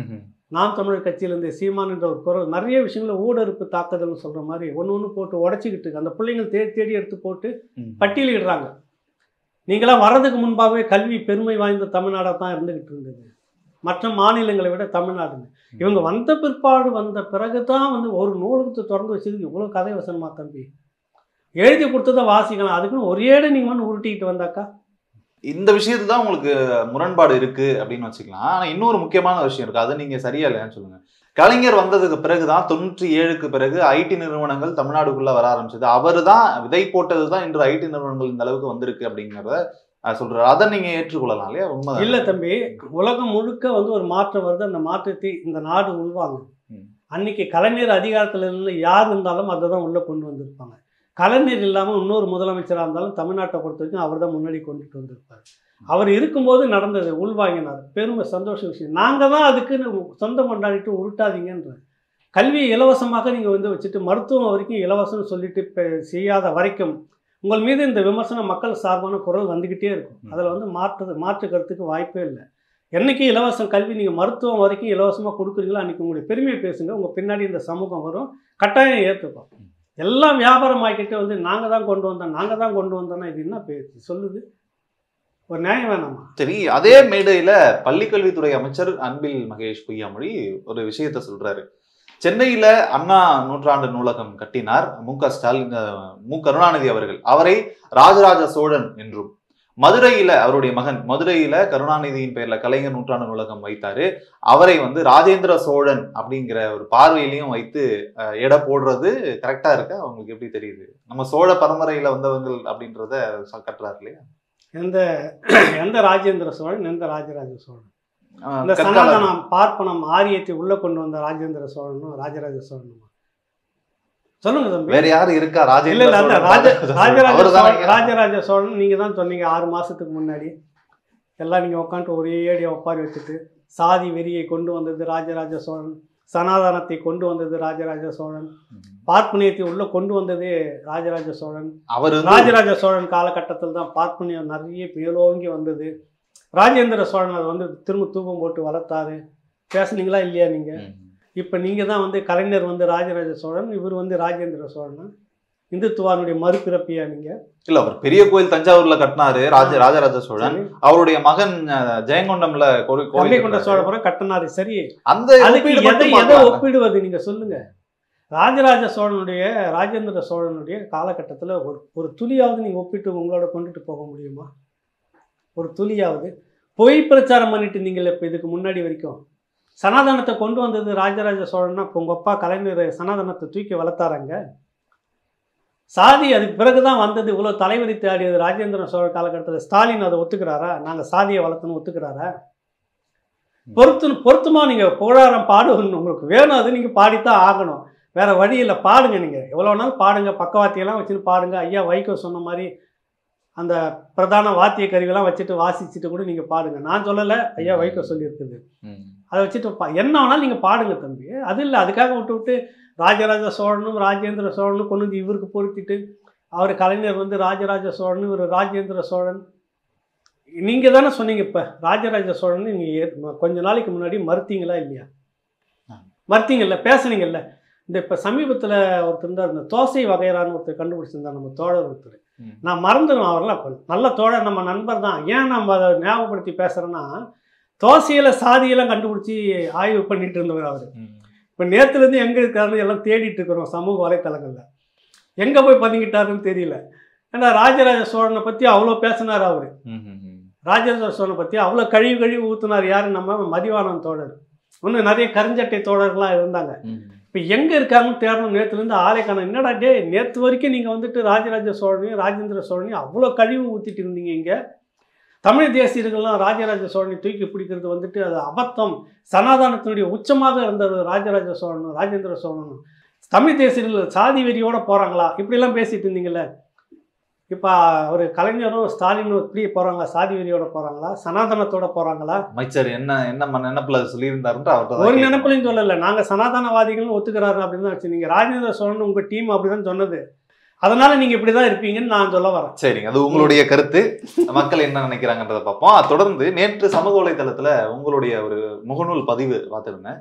நாம் தமிழர் கட்சியிலேருந்து சீமான் என்ற ஒரு குரல் நிறைய விஷயங்கள ஊடறுப்பு தாக்குதல்னு சொல்கிற மாதிரி ஒன்று போட்டு உடச்சிக்கிட்டு இருக்கு. அந்த பிள்ளைங்கள் தேடி எடுத்து போட்டு பட்டியலிடுறாங்க. நீங்களாம் வர்றதுக்கு முன்பாகவே கல்வி பெருமை வாய்ந்த தமிழ்நாடாக தான் இருந்துக்கிட்டு இருந்தது, மற்ற மாநிலங்களை விட தமிழ்நாடுன்னு. இவங்க வந்த பிறகு தான் வந்து ஒரு நூலகத்தை திறந்து வச்சதுக்கு இவ்வளோ கதை வசனமா தம்பி? எழுதி கொடுத்ததை வாசிக்கலாம், அதுக்குன்னு ஒரேட நீங்கள் வந்து உருட்டிக்கிட்டு வந்தாக்கா? இந்த விஷயத்துல தான் உங்களுக்கு முரண்பாடு இருக்கு அப்படின்னு வச்சுக்கலாம். ஆனால் இன்னொரு முக்கியமான விஷயம் இருக்கு, அதை நீங்க சரியா இல்லையான்னு சொல்லுங்க. கலைஞர் வந்ததுக்கு பிறகுதான் 97க்கு பிறகு ஐடி நிறுவனங்கள் தமிழ்நாடுக்குள்ள வர ஆரம்பிச்சது. அவர் தான் விதை போட்டது தான் இன்று ஐடி நிறுவனங்கள் இந்த அளவுக்கு வந்திருக்கு அப்படிங்கிறத சொல்றாரு. அதை நீங்க ஏற்றுக்கொள்ளலாம் இல்லையா? உண்மை இல்ல தம்பி, உலகம் முழுக்க வந்து ஒரு மாற்றம் வருது. அந்த மாற்றத்தை இந்த நாடு உள்வாங்க. அன்னைக்கு கலைஞர் அதிகாரத்துல இருந்து யார் இருந்தாலும் அதை தான் உள்ள கொண்டு வந்திருப்பாங்க. கலைஞர் இல்லாமல் இன்னொரு முதலமைச்சராக இருந்தாலும் தமிழ்நாட்டை பொறுத்த வரைக்கும் அவர் தான் முன்னாடி கொண்டுட்டு வந்திருப்பார். அவர் இருக்கும்போது நடந்தது, உள்வாங்கினார். பெருமை, சந்தோஷ விஷயம். நாங்கள் தான் அதுக்குன்னு சொந்தம் கொண்டாடிட்டு உருட்டாதீங்கன்ற. கல்வியை இலவசமாக நீங்கள் வந்து வச்சுட்டு மருத்துவம் வரைக்கும் இலவசம்னு சொல்லிட்டு செய்யாத வரைக்கும் உங்கள் மீது இந்த விமர்சனம் மக்கள் சார்பான குரல் வந்துக்கிட்டே இருக்கும். அதில் வந்து மாற்று கருத்துக்கு வாய்ப்பே இல்லை. என்றைக்கு இலவசம் கல்வி நீங்கள் மருத்துவம் வரைக்கும் இலவசமாக கொடுக்குறீங்களோ அன்றைக்கி உங்களுடைய பெருமையை பேசுங்க. உங்கள் பின்னாடி இந்த சமூகம் வரும், கட்டாயம் ஏற்றுக்கும். எல்லாம் வியாபாரம் ஆகிக்கிட்டே வந்து நாங்கள் தான் கொண்டு வந்தோம்னா இது என்ன பேச்சு சொல்லுது? ஒரு நியாயம் வேணாமா? சரி, அதே மேடையில பள்ளிக்கல்வித்துறை அமைச்சர் அன்பில் மகேஷ் பொய்யாமொழி ஒரு விஷயத்த சொல்றாரு. சென்னையில அண்ணா நூற்றாண்டு நூலகம் கட்டினார் ஸ்டாலின், கருணாநிதி அவர்கள். அவரை ராஜராஜ சோழன் என்றும், மதுரையில அவருடைய மகன் மதுரையில கருணாநிதியின் பேர்ல கலைஞர் நூற்றாண்டு நூலகம் வைத்தாரு. அவரை வந்து ராஜேந்திர சோழன் அப்படிங்கிற ஒரு பார்வையிலையும் வைத்து எடை போடுறது கரெக்டா இருக்கா? அவங்களுக்கு எப்படி தெரியுது? நம்ம சோழ பரம்பரையில வந்தவங்க அப்படின்றத கட்டுறாரு இல்லையா? எந்த ராஜேந்திர சோழன், எந்த ராஜராஜ சோழன்? இந்த சனாதனம் பார்ப்பனம் ஆரியத்தை உள்ள கொண்டு வந்த ராஜேந்திர சோழனும் ராஜராஜ சோழனும் சொல்லுங்க தம்பி. வேற யாரு இருக்கா? ராஜராஜ சோழன் நீங்க தான் சொன்னீங்க 6 மாசத்துக்கு முன்னாடி. எல்லாம் நீங்க உட்காந்து ஒரே ஏடியை ஒப்பாரி வச்சுட்டு சாதி வெறியை கொண்டு வந்தது ராஜராஜ சோழன், சனாதனத்தை கொண்டு வந்தது ராஜராஜ சோழன், பார்ப்பனியத்தை உள்ள கொண்டு வந்ததே ராஜராஜ சோழன். ராஜராஜ சோழன் காலகட்டத்தில் தான் பார்ப்பனியம் நிறைய மேலோங்கி வந்தது. ராஜேந்திர சோழன் அதை வந்து திரும்ப தூக்கம் போட்டு வளர்த்தாரு. பேசுனீங்களா இல்லையா நீங்க? இப்போ நீங்கள் தான் வந்து கலைஞர் வந்து ராஜராஜ சோழன், இவர் வந்து ராஜேந்திர சோழன். இந்துத்துவானுடைய மறுபிறப்பியா நீங்க? இல்ல, அவர் பெரிய கோயில் தஞ்சாவூர்ல கட்டினாரு ராஜராஜ சோழன். அவருடைய மகன் ஜெயங்கொண்டம்ல கொண்ட சோழபுரம் கட்டினாரு. சரி, அந்த எதை ஒப்பிடுவது நீங்க சொல்லுங்க? ராஜராஜ சோழனுடைய ராஜேந்திர சோழனுடைய காலகட்டத்தில் ஒரு துளியாவது நீங்க ஒப்பிட்டு உங்களோட கொண்டுட்டு போக முடியுமா? ஒரு துளியாவது? பொய் பிரச்சாரம் பண்ணிட்டு நீங்கள் இப்போ இதுக்கு முன்னாடி வரைக்கும் சனாதனத்தை கொண்டு வந்தது ராஜராஜ சோழன்னா இப்போ உங்கள் அப்பா கலைஞர் சனாதனத்தை தூக்கி வளர்த்தாராங்க. சாதி அதுக்கு பிறகுதான் வந்தது. இவ்வளவு தலைவரி தேடியது ராஜேந்திர சோழ காலகட்டத்தில். ஸ்டாலின் அதை ஒத்துக்கிறாரா? நாங்க சாதியை வளர்த்துன்னு ஒத்துக்கிறாரா? பொருத்தமா நீங்க புகழாரம் பாடுகணும். உங்களுக்கு வேணும், அது நீங்க பாடித்தான் ஆகணும். வேற வழி இல்லை. பாடுங்க, நீங்க எவ்வளவு நாள் பாடுங்க. பக்கவாத்தியெல்லாம் வச்சுன்னு பாடுங்க. ஐயா வைகோ சொன்ன மாதிரி அந்த பிரதான வாத்திய கருவிலாம் வச்சுட்டு வாசிச்சுட்டு கூட நீங்க பாடுங்க. நான் சொல்லலை, ஐயா வைகோ சொல்லியிருக்குது. அதை வச்சுட்டு என்ன வேணாலும் நீங்க பாடுங்க தம்பி. அது இல்லை, அதுக்காக விட்டு ராஜராஜ சோழனும் ராஜேந்திர சோழனும் கொண்டு வந்து இவருக்கு பொருத்திட்டு அவர் கலைஞர் வந்து ராஜராஜ சோழன், இவர் ராஜேந்திர சோழன். நீங்க தானே சொன்னீங்க இப்ப ராஜராஜ சோழன். நீங்க கொஞ்ச நாளைக்கு முன்னாடி மறுத்தீங்களா இல்லையா? மறுத்தீங்கல்ல, பேசுனீங்கல்ல. இந்த இப்ப சமீபத்துல ஒருத்தர் இருந்தார், இந்த தோசை வகைரான்னு ஒருத்தர் கண்டுபிடிச்சிருந்தார், நம்ம தோழர் ஒருத்தர். நான் மறந்துடும், அவரெல்லாம் நல்ல தோழர், நம்ம நண்பர் தான். ஏன் நம்ம அதை ஞாபகப்படுத்தி பேசுறேன்னா, தோசையில சாதியெல்லாம் கண்டுபிடிச்சி ஆய்வு பண்ணிட்டு இருந்தவர் அவர். இப்போ நேற்றுலேருந்து எங்கே இருக்காருன்னு எல்லாம் தேடிட்டு இருக்கிறோம் சமூக வலைத்தளங்களில். எங்கே போய் பதுங்கிட்டாருன்னு தெரியல. ஏன்னா ராஜராஜ சோழனை பற்றி அவ்வளோ பேசினார் அவர். ராஜராஜ சோழனை பற்றி அவ்வளோ கழிவு ஊற்றுனார். யார்? நம்ம மதிவானன் தோழர். இன்னும் நிறைய கருஞ்சட்டை தோழர்கள்லாம் இருந்தாங்க. இப்போ எங்கே இருக்காங்கன்னு தேடணும். நேற்றுலேருந்து ஆளை காணோம். என்னடா டே, நேற்று வரைக்கும் நீங்கள் வந்துட்டு ராஜராஜ சோழனையும் ராஜேந்திர சோழனையும் அவ்வளோ கழிவு ஊற்றிட்டு இருந்தீங்க. இங்கே தமிழ் தேசியர்கள்லாம் ராஜராஜ சோழனை தூக்கி பிடிக்கிறது வந்துட்டு அது அபத்தம். சனாதானத்தினுடைய உச்சமாக இருந்தது ராஜராஜ சோழனும் ராஜேந்திர சோழனும். தமிழ் தேசியர்கள் சாதி வெறியோட போகிறாங்களா? இப்படிலாம் பேசிட்டு இருந்தீங்கல்ல. இப்போ ஒரு கலைஞரும் ஸ்டாலினும் இப்படி போகிறாங்களா? சாதி வெறியோட போகிறாங்களா? சனாதனத்தோட போகிறாங்களா? அமைச்சர் என்ன நினைப்புல சொல்லியிருந்தாருன்ற அவர்கிட்ட ஒரு நினைப்புலையும் சொல்லலை. நாங்கள் சனாதனவாதிகள்னு ஒத்துக்கிறாரு அப்படின்னு தான் வச்சு. நீங்கள் ராஜேந்திர சோழன் உங்கள் டீம் அப்படி தான் சொன்னது. அதனால நீங்க இப்படிதான் இருப்பீங்கன்னு நான் சொல்ல வரேன். சரிங்க, அது உங்களுடைய கருத்து. மக்கள் என்ன நினைக்கிறாங்கன்றத பார்ப்போம். தொடர்ந்து நேற்று சமூக வலைதளத்துல உங்களுடைய ஒரு முகநூல் பதிவு பார்த்துருந்தேன்.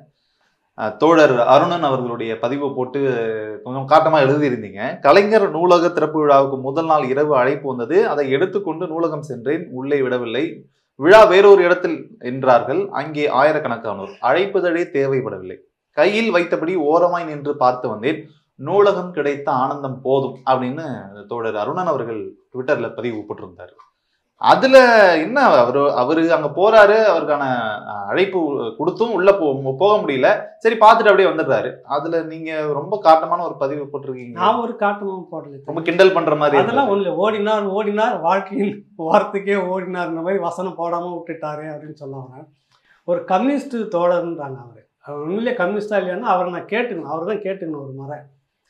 தோழர் அருணன் அவர்களுடைய பதிவு போட்டு கொஞ்சம் காட்டமா எழுதியிருந்தீங்க. கலைஞர் நூலக திறப்பு விழாவுக்கு முதல் நாள் இரவு அழைப்பு வந்தது. அதை எடுத்துக்கொண்டு நூலகம் சென்றேன். உள்ளே விடவில்லை. விழா வேறொரு இடத்தில் என்றார்கள். அங்கே ஆயிரக்கணக்கானோர். அழைப்புதழே தேவைப்படவில்லை. கையில் வைத்தபடி ஓரமாய் நின்று பார்த்து வந்தேன். நூலகம் கிடைத்த ஆனந்தம் போதும் அப்படின்னு தோழர் அருணன் அவர்கள் ட்விட்டர்ல பதிவு போட்டிருந்தாரு. அதுல என்ன, அவரு அங்க போறாரு, அவருக்கான அழைப்பு கொடுத்தும் உள்ள போக முடியல. சரி பார்த்துட்டு அப்படியே வந்துடுறாரு. அதுல நீங்க ரொம்ப காட்டமான ஒரு பதிவு போட்டிருக்கீங்க. நான் ஒரு காட்டமும் போடல, ரொம்ப கிண்டல் பண்ற மாதிரி. அதெல்லாம் ஒண்ணு. ஓடினார் வாழ்க்கையின் வார்த்தைக்கே ஓடினார் மாதிரி வசனம் போடாம விட்டுட்டாரு அப்படின்னு சொன்னாங்க. ஒரு கம்யூனிஸ்ட் தோழர்ன்றாங்க. அவர் உண்மையிலே கம்யூனிஸ்டா இல்லையானா அவரை நான் கேட்டுக்கணும். அவர் தான் கேட்டுக்கணும். ஒரு முறை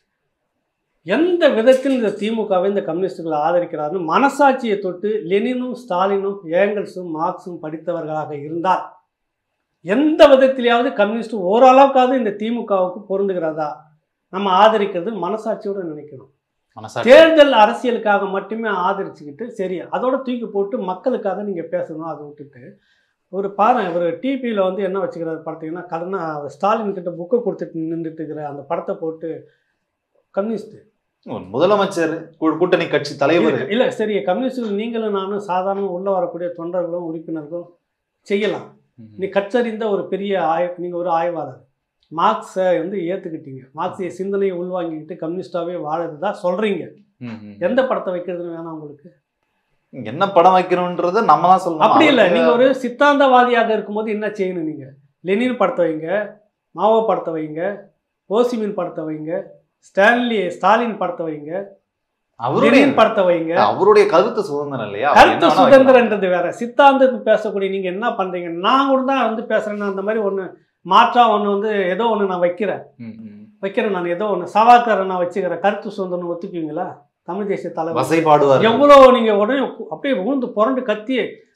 எந்த விதத்தில் இந்த திமுகவை இந்த கம்யூனிஸ்டுகளை ஆதரிக்கிறாருன்னு மனசாட்சியை தொட்டு லெனினும் ஸ்டாலினும் ஏங்கல்ஸும் மார்க்ஸும் படித்தவர்களாக இருந்தால் எந்த விதத்திலேயாவது கம்யூனிஸ்ட் ஓரளவுக்காவது இந்த திமுகவுக்கு பொருந்துகிறதா நம்ம ஆதரிக்கிறது மனசாட்சியோடு நினைக்கணும். தேர்தல் அரசியலுக்காக மட்டுமே ஆதரிச்சுக்கிட்டு சரி அதோட தூக்கி போட்டு மக்களுக்காக நீங்கள் பேசணும். அதை விட்டுட்டு ஒரு பாருங்க, ஒரு டிபியில் வந்து என்ன வச்சுக்கிறாரு பார்த்தீங்கன்னா, கடனா ஸ்டாலின் கிட்ட புக்கை கொடுத்துட்டு நின்றுட்டு இருக்கிற அந்த படத்தை போட்டு கம்யூனிஸ்ட் முதலமைச்சர் கூட்டணி கட்சி தலைவர் இல்லை. சரி, கம்யூனிஸ்டுகள் நீங்களும் நானும் சாதாரண உள்ள வரக்கூடிய தொண்டர்களும் உறுப்பினர்களும் செய்யலாம். நீ கற்றறிந்த ஒரு பெரிய நீங்கள் ஒரு ஆய்வாளர். மார்க்ஸை வந்து ஏற்றுக்கிட்டீங்க. மார்க்சிய சிந்தனையை உள்வாங்கிக்கிட்டு கம்யூனிஸ்டாவே வாழறதா சொல்றீங்க. எந்த படத்தை வைக்கிறதுன்னு வேணாம் உங்களுக்கு? என்ன படம் வைக்கணும்ன்றத நம்ம தான் சொல்லணும். அப்படி இல்லை. நீங்க ஒரு சித்தாந்தவாதியாக இருக்கும்போது என்ன செய்யணும்? நீங்க லெனின் படத்தை வைங்க, மாவோ படத்தை வைங்க, ஓசிமின் படத்தை வைங்க, ஸ்டாலின் படத்தை வைங்க, அவருடைய படத்தை வைங்க. அவருடைய கருத்து சுதந்திரம் இல்லையா? கருத்து சுதந்திரன்றது வேற. சித்தாந்தத்துக்கு பேசக்கூடிய நீங்க என்ன பண்றீங்க? நான் கூட தான் வந்து பேசுறேன். அந்த மாதிரி ஒண்ணு மாற்றா ஒண்ணு வந்து ஏதோ ஒண்ணு நான் வைக்கிறேன். நான் ஏதோ ஒண்ணு சவாக்கரை நான் வச்சுக்கிறேன். கருத்து சுதந்திரம் ஒத்துக்குவீங்களா? தமிழ் தேசிய தலைவர் எவ்வளவு நீங்க உடனே அப்படியே ஊந்து புரண்டு கத்தி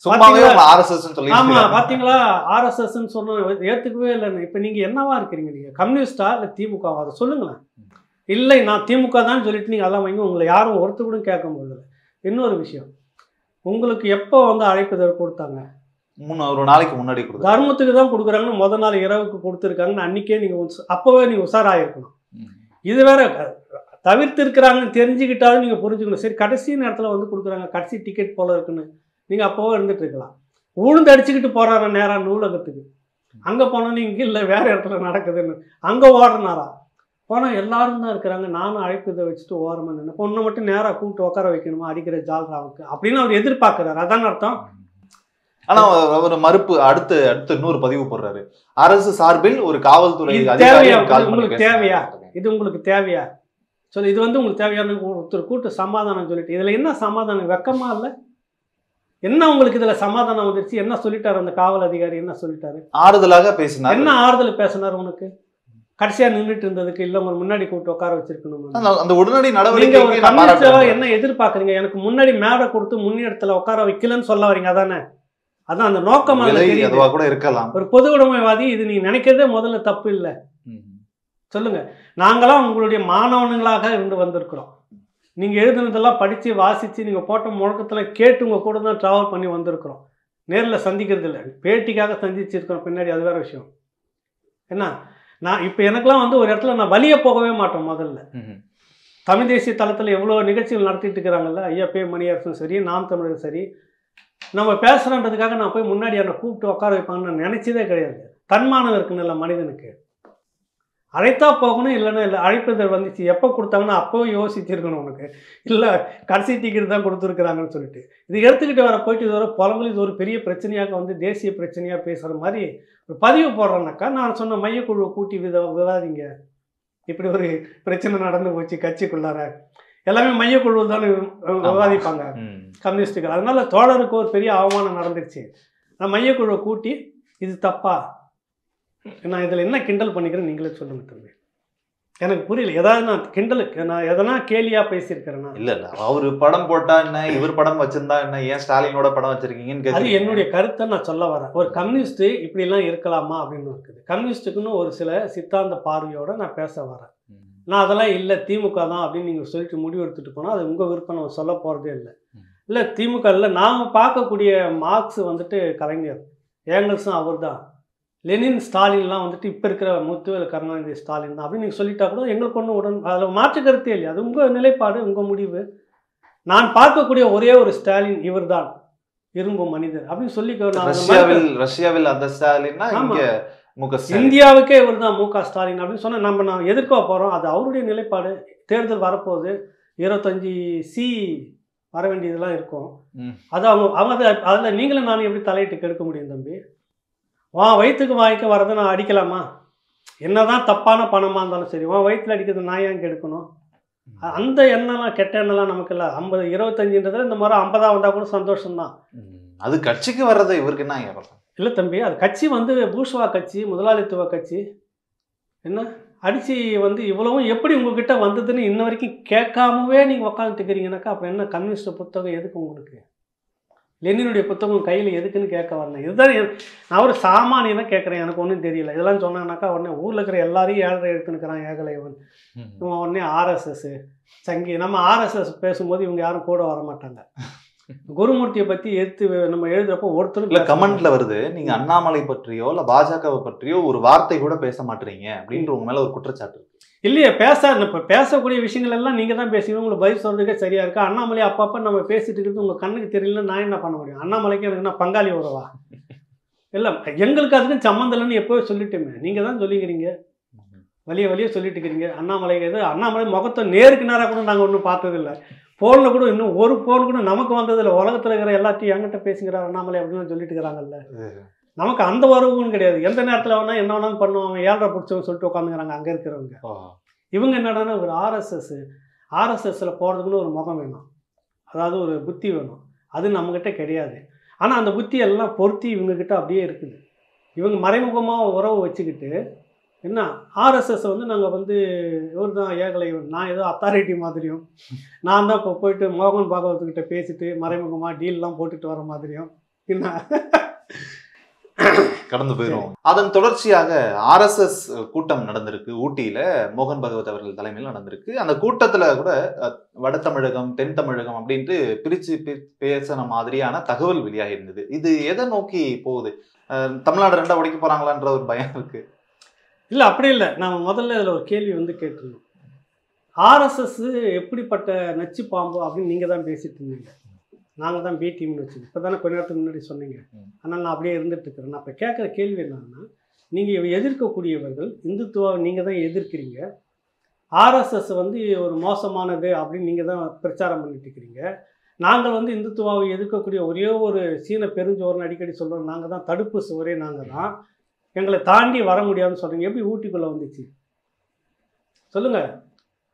ஆமா பாத்தீங்களா RSS சொன்ன ஏத்துக்கவே இல்லைன்னு. இப்ப நீங்க என்னவா இருக்கிறீங்க? நீங்க கம்யூனிஸ்டா இல்ல திமுகவா? அதை சொல்லுங்களேன். இல்லை நான் திமுக தான் சொல்லிட்டு நீங்கள் அதெல்லாம் வாங்கி உங்களை யாரும் ஒருத்தர் கூட கேட்க முடியல. இன்னொரு விஷயம், உங்களுக்கு எப்போ வந்து அழைப்புதல் கொடுத்தாங்க? ஒரு நாளைக்கு முன்னாடி கொடுத்தாங்க. தர்மத்துக்கு தான் கொடுக்குறாங்கன்னு முதல் நாள் இரவுக்கு கொடுத்துருக்காங்கன்னு அன்றைக்கே நீங்கள் அப்போவே நீங்கள் உஷாராயிருக்கணும். இது வேற தவிர்த்து இருக்கிறாங்கன்னு தெரிஞ்சுக்கிட்டாலும் நீங்கள் புரிஞ்சுக்கணும். சரி கடைசி நேரத்தில் வந்து கொடுக்குறாங்க, கடைசி டிக்கெட் போல இருக்குன்னு நீங்கள் அப்போவே இருந்துட்டு இருக்கலாம். உளுந்து அடிச்சுக்கிட்டு போகிறார நேரம் நூலகத்துக்கு. அங்கே போனோன்னு இங்கே இல்லை வேற இடத்துல நடக்குதுன்னு அங்கே ஓடுனாரா? போனால் எல்லாரும் தான் இருக்கிறாங்க. நானும் அழைப்பு இதை வச்சுட்டு ஓரமாக நின்று பொண்ணை மட்டும் நேராக கூப்பிட்டு உட்கார வைக்கணுமா அடிக்கிற ஜால்ராவுக்கு அப்படின்னு அவர் எதிர்பார்க்குறாரு. அதான் அர்த்தம். ஆனால் அவர் மறுப்பு அடுத்து இன்னொரு பதிவு போடுறாரு. அரசு சார்பில் ஒரு காவல்துறை தேவையா? உங்களுக்கு தேவையா? இது உங்களுக்கு தேவையா? சொல்லி இது வந்து உங்களுக்கு தேவையான ஒருத்தர் கூட்டு சமாதானம் சொல்லிட்டு இதில் என்ன சமாதானம் வெக்கமா இல்லை? என்ன உங்களுக்கு இதில் சமாதானம் வந்துருச்சு? என்ன சொல்லிட்டாரு அந்த காவல் அதிகாரி? என்ன சொல்லிட்டாரு? ஆறுதலாக பேசினார். என்ன ஆறுதல் பேசினார் உனக்கு? கடைசியாக நின்றுட்டு இருந்ததுக்கு இல்லை உங்களை முன்னாடி கூப்பிட்டு உட்கார வச்சிருக்கணும். அந்த உடனடி நடவடிக்கை என்ன எதிர்பார்க்குறீங்க? எனக்கு முன்னாடி மேடை கொடுத்து முன்னிடத்துல உட்கார வைக்கலன்னு சொல்ல வரீங்க அதானே? அதான் அந்த நோக்கம் கூட இருக்கலாம். ஒரு பொது உடைமைவாதி இது நீங்க நினைக்கிறதே முதல்ல தப்பு இல்லை. சொல்லுங்க. நாங்களாம் உங்களுடைய மாணவனுங்களாக இருந்து வந்திருக்கிறோம். நீங்கள் எழுதுனதெல்லாம் படித்து வாசித்து நீங்கள் போட்ட முழக்கத்தில் கேட்டு உங்கள் கூட தான் ட்ராவல் பண்ணி வந்திருக்கிறோம். நேரில் சந்திக்கிறது இல்லை, பேட்டிக்காக சந்திச்சிருக்கிறோம் பின்னாடி. அது வேறு விஷயம். என்ன நான் இப்போ எனக்கெல்லாம் வந்து ஒரு இடத்துல நான் வழியே போகவே மாட்டேன். முதல்ல தமிழ் தேசிய தளத்தில் எவ்வளோ நிகழ்ச்சிகள் நடத்திட்டு இருக்கிறாங்கல்ல, ஐயா பே மணியரசும் சரி, நாம் தமிழரும் சரி, நம்ம பேசுகிறன்றதுக்காக நான் போய் முன்னாடி என்னை கூப்பிட்டு உட்கார வைப்பாங்கன்னு நான் நினச்சதே கிடையாது. தன்மானம் இருக்குன்னு இல்லை மனிதனுக்கு. அழைத்தா போகணும், இல்லைன்னா இல்லை. அழைப்பதல் வந்துச்சு எப்போ கொடுத்தாங்கன்னா அப்போவே யோசிச்சிருக்கணும் உனக்கு. இல்லை கடைசி டிக்கெட் தான் கொடுத்துருக்குறாங்கன்னு சொல்லிட்டு இது எடுத்துக்கிட்டு வர போயிட்டு இது வர புலம்புல இது ஒரு பெரிய பிரச்சனையாக வந்து தேசிய பிரச்சனையாக பேசுகிற மாதிரி ஒரு பதிவு போடுறேன்னாக்கா நான் சொன்ன மையக்குழுவை கூட்டி விவாதிங்க. இப்படி ஒரு பிரச்சனை நடந்து போச்சு கட்சிக்குள்ளார. எல்லாமே மையக்குழு தானே விவாதிப்பாங்க கம்யூனிஸ்டுகள். அதனால தோழருக்கு ஒரு பெரிய அவமானம் நடந்துருச்சு. நான் மையக்குழுவை கூட்டி இது தப்பா, நான் இதில் என்ன கிண்டல் பண்ணிக்கிறேன் நீங்களே சொல்லுங்க தம்பி. எனக்கு புரியல. ஏதாவது நான் கிண்டலுக்கு நான் எதனா கேலியா பேசியிருக்கிறேன்னா? இல்லை இல்லை, அவர் படம் போட்டா என்ன, இவர் படம் வச்சிருந்தா என்ன, ஏன் ஸ்டாலினோட படம் வச்சிருக்கீங்கன்னு அது என்னுடைய கருத்தை நான் சொல்ல வரேன். ஒரு கம்யூனிஸ்ட் இப்படிலாம் இருக்கலாமா அப்படின்னு இருக்குது. கம்யூனிஸ்ட்டுக்குன்னு ஒரு சில சித்தாந்த பார்வையோட நான் பேச வரேன். நான் அதெல்லாம் இல்லை திமுக தான் அப்படின்னு நீங்கள் சொல்லிட்டு முடிவு எடுத்துகிட்டு போனால் அது உங்கள் விருப்பம். நம்ம சொல்ல போகிறதே இல்லை. இல்லை திமுக இல்லை, நாம் பார்க்கக்கூடிய மார்க்ஸ் வந்துட்டு கலைஞர், ஏங்கல்ஸும் அவர் தான், லெனின், ஸ்டாலின்லாம் வந்துட்டு இப்போ இருக்கிற முத்துவேல் கருணாநிதி ஸ்டாலின் தான் அப்படின்னு நீங்கள் சொல்லிட்டா கூட எங்களுக்கு ஒன்றும் அதில் மாற்று கருத்தே இல்லையா? அது உங்கள் நிலைப்பாடு, உங்கள் முடிவு. நான் பார்க்கக்கூடிய ஒரே ஒரு ஸ்டாலின் இவர் தான், இரும்பு மனிதர் அப்படின்னு சொல்லிக்க. ரஷ்யாவில் அந்த ஸ்டாலின்னா இந்தியாவுக்கே இவர் தான் மு க ஸ்டாலின் அப்படின்னு சொன்னால் நம்ம எதிர்க்க போகிறோம். அது அவருடைய நிலைப்பாடு. தேர்தல் வரப்போகுது, 25C வர வேண்டியதெல்லாம் இருக்கும். அது அவங்க அதில் நீங்களும் நானும் எப்படி தலையிட்டு கெடுக்க முடியும் தம்பி? வயிற்றுக்கு வாங்கிக்க வரதை நான் அடிக்கலாமா? என்னதான் தப்பான பணமாக இருந்தாலும் சரி, வயிற்றில் அடிக்கிறது நான் ஏன் கெடுக்கணும்? அந்த எண்ணெல்லாம் கெட்ட எண்ணெல்லாம் நமக்கு இல்லை. 50 25ன்றதுல இந்த மாதிரி 50 வந்தால் கூட சந்தோஷம்தான். அது கட்சிக்கு வர்றது இவருக்கு என்ன இல்லை தம்பி, அது கட்சி வந்து பூஷ்வா கட்சி, முதலாளித்துவ கட்சி. என்ன அடித்து வந்து இவ்வளவும் எப்படி உங்ககிட்ட வந்ததுன்னு இன்ன வரைக்கும் கேட்காமவே நீங்கள் உக்காந்துட்டுக்கிறீங்கனாக்கா அப்புறம் என்ன கம்யூனிஸ்ட் புத்தகம் எதுக்கு உங்களுக்கு? லெனினுடைய புத்தகம் கையில் எதுக்குன்னு கேட்க வரேன். இதுதான் நான் ஒரு சாமானியனாக கேட்குறேன். எனக்கு ஒன்றும் தெரியல. இதெல்லாம் சொன்னாங்கனாக்கா உடனே ஊரில் இருக்கிற எல்லாரையும் 7.5 எடுத்துன்னுக்கிறான் ஏகலைவன். உடனே ஆர்எஸ்எஸ் சங்கி. நம்ம ஆர்எஸ்எஸ் பேசும்போது இவங்க யாரும் கூட வர மாட்டாங்க. குருமூர்த்தியை பற்றி எடுத்து நம்ம எழுதுறப்போ ஒருத்தரும் இல்லை கமெண்ட்ல வருது, நீங்க அண்ணாமலை பற்றியோ இல்லை பாஜகவை பற்றியோ ஒரு வார்த்தை கூட பேச மாட்டீங்க அப்படின்ற உங்க மேல ஒரு குற்றச்சாட்டு இருக்கு. இல்லையே, இப்போ பேசக்கூடிய விஷயங்கள் எல்லாம் நீங்கள் தான் பேசுவீங்க. உங்களுக்கு பதில் சொல்கிறதுக்கே சரியாக இருக்கா? அண்ணாமலை அப்பப்போ நம்ம பேசிட்டு இருக்கிறது உங்கள் கண்ணுக்கு தெரியலன்னு நான் என்ன பண்ண முடியும்? அண்ணாமலைக்கு எனக்கு என்ன பங்காளி உறவா? இல்லை, எங்களுக்கு அதுக்கும் சம்மந்தம் இல்லைன்னு எப்போவே சொல்லிட்டுமே. நீங்கள் தான் சொல்லிக்கிறீங்க, வழியே சொல்லிட்டு இருக்கிறீங்க. அண்ணாமலை அண்ணாமலை முகத்தை நேருக்கு நேராக கூட நாங்கள் ஒன்றும் பார்த்ததில்லை. ஃபோனில் கூட இன்னும் ஒரு ஃபோன் கூட நமக்கு வந்ததில்லை. உலகத்தில் இருக்கிற எல்லாத்தையும் என்கிட்ட பேசுகிறார் அண்ணாமலை அப்படின்னு சொல்லிட்டு இருக்கிறாங்கல்ல. நமக்கு அந்த உறவும் கிடையாது. எந்த நேரத்தில் வேணால் என்ன வேணாலும் பண்ணுவாங்க. 7.5 பிடிச்சவங்க சொல்லிட்டு உட்காந்துக்கிறாங்க அங்கே இருக்கிறவங்க. இவங்க என்னடானா ஒரு ஆர்எஸ்எஸ்ஸில் போகிறதுக்குன்னு ஒரு முகம் வேணும், அதாவது ஒரு புத்தி வேணும். அது நம்மக்கிட்ட கிடையாது. ஆனால் அந்த புத்தி எல்லாம் பொருத்தி இவங்கக்கிட்ட அப்படியே இருக்குது. இவங்க மறைமுகமாக உறவு வச்சுக்கிட்டு என்ன ஆர்எஸ்எஸ் வந்து நாங்கள் வந்து இவர் தான் ஏகலைவன், நான் ஏதோ அத்தாரிட்டி மாதிரியும், நான் தான் இப்போ போயிட்டு மோகன் பாகவத்துக்கிட்ட பேசிட்டு மறைமுகமாக டீல்லாம் போட்டுட்டு வர மாதிரியும் என்ன கடந்து போயிடும். அதன் தொடர்ச்சியாக ஆர்எஸ்எஸ் கூட்டம் நடந்திருக்கு ஊட்டியில, மோகன் பகவத் அவர்கள் தலைமையில் நடந்திருக்கு. அந்த கூட்டத்துல கூட வட தமிழகம் தென் தமிழகம் அப்படின்ட்டு பிரிச்சு பேசின மாதிரியான தகவல் வெளியாகி இருந்தது. இது எதை நோக்கி போகுது? தமிழ்நாடு 2 உடைக்க போறாங்களான்ற ஒரு பயம் இருக்கு. இல்லை அப்படி இல்லை. நம்ம முதல்ல இதில் ஒரு கேள்வி வந்து கேட்டுருந்தோம். ஆர்எஸ்எஸ் எப்படிப்பட்ட நச்சு பாம்பு அப்படின்னு நீங்கள் தான் பேசிட்டு இருந்தீங்க. நாங்கள் தான் பி டீம்னு வச்சுக்கோங்க. இப்போ தானே கொஞ்ச நேரத்துக்கு முன்னாடி சொன்னீங்க. ஆனால் நான் அப்படியே இருந்துட்டு இருக்கிறேன். நான் இப்போ கேட்குற கேள்வி என்னன்னா, நீங்கள் எதிர்க்கக்கூடியவர்கள் இந்துத்துவாவை நீங்கள் தான் எதிர்க்கிறீங்க. ஆர்எஸ்எஸ் வந்து ஒரு மோசமானது அப்படின்னு நீங்கள் தான் பிரச்சாரம் பண்ணிட்டு இருக்கிறீங்க. நாங்கள் வந்து இந்துத்துவாவை எதிர்க்கக்கூடிய ஒரே ஒரு சீன பெருஞ்சோர்னு அடிக்கடி சொல்கிறோம். நாங்கள் தான் தடுப்பு சுவரே நாங்கள் தான், எங்களை தாண்டி வர முடியாதுன்னு சொல்கிறீங்க. எப்படி ஊட்டிக்குள்ளே வந்துச்சு சொல்லுங்கள்?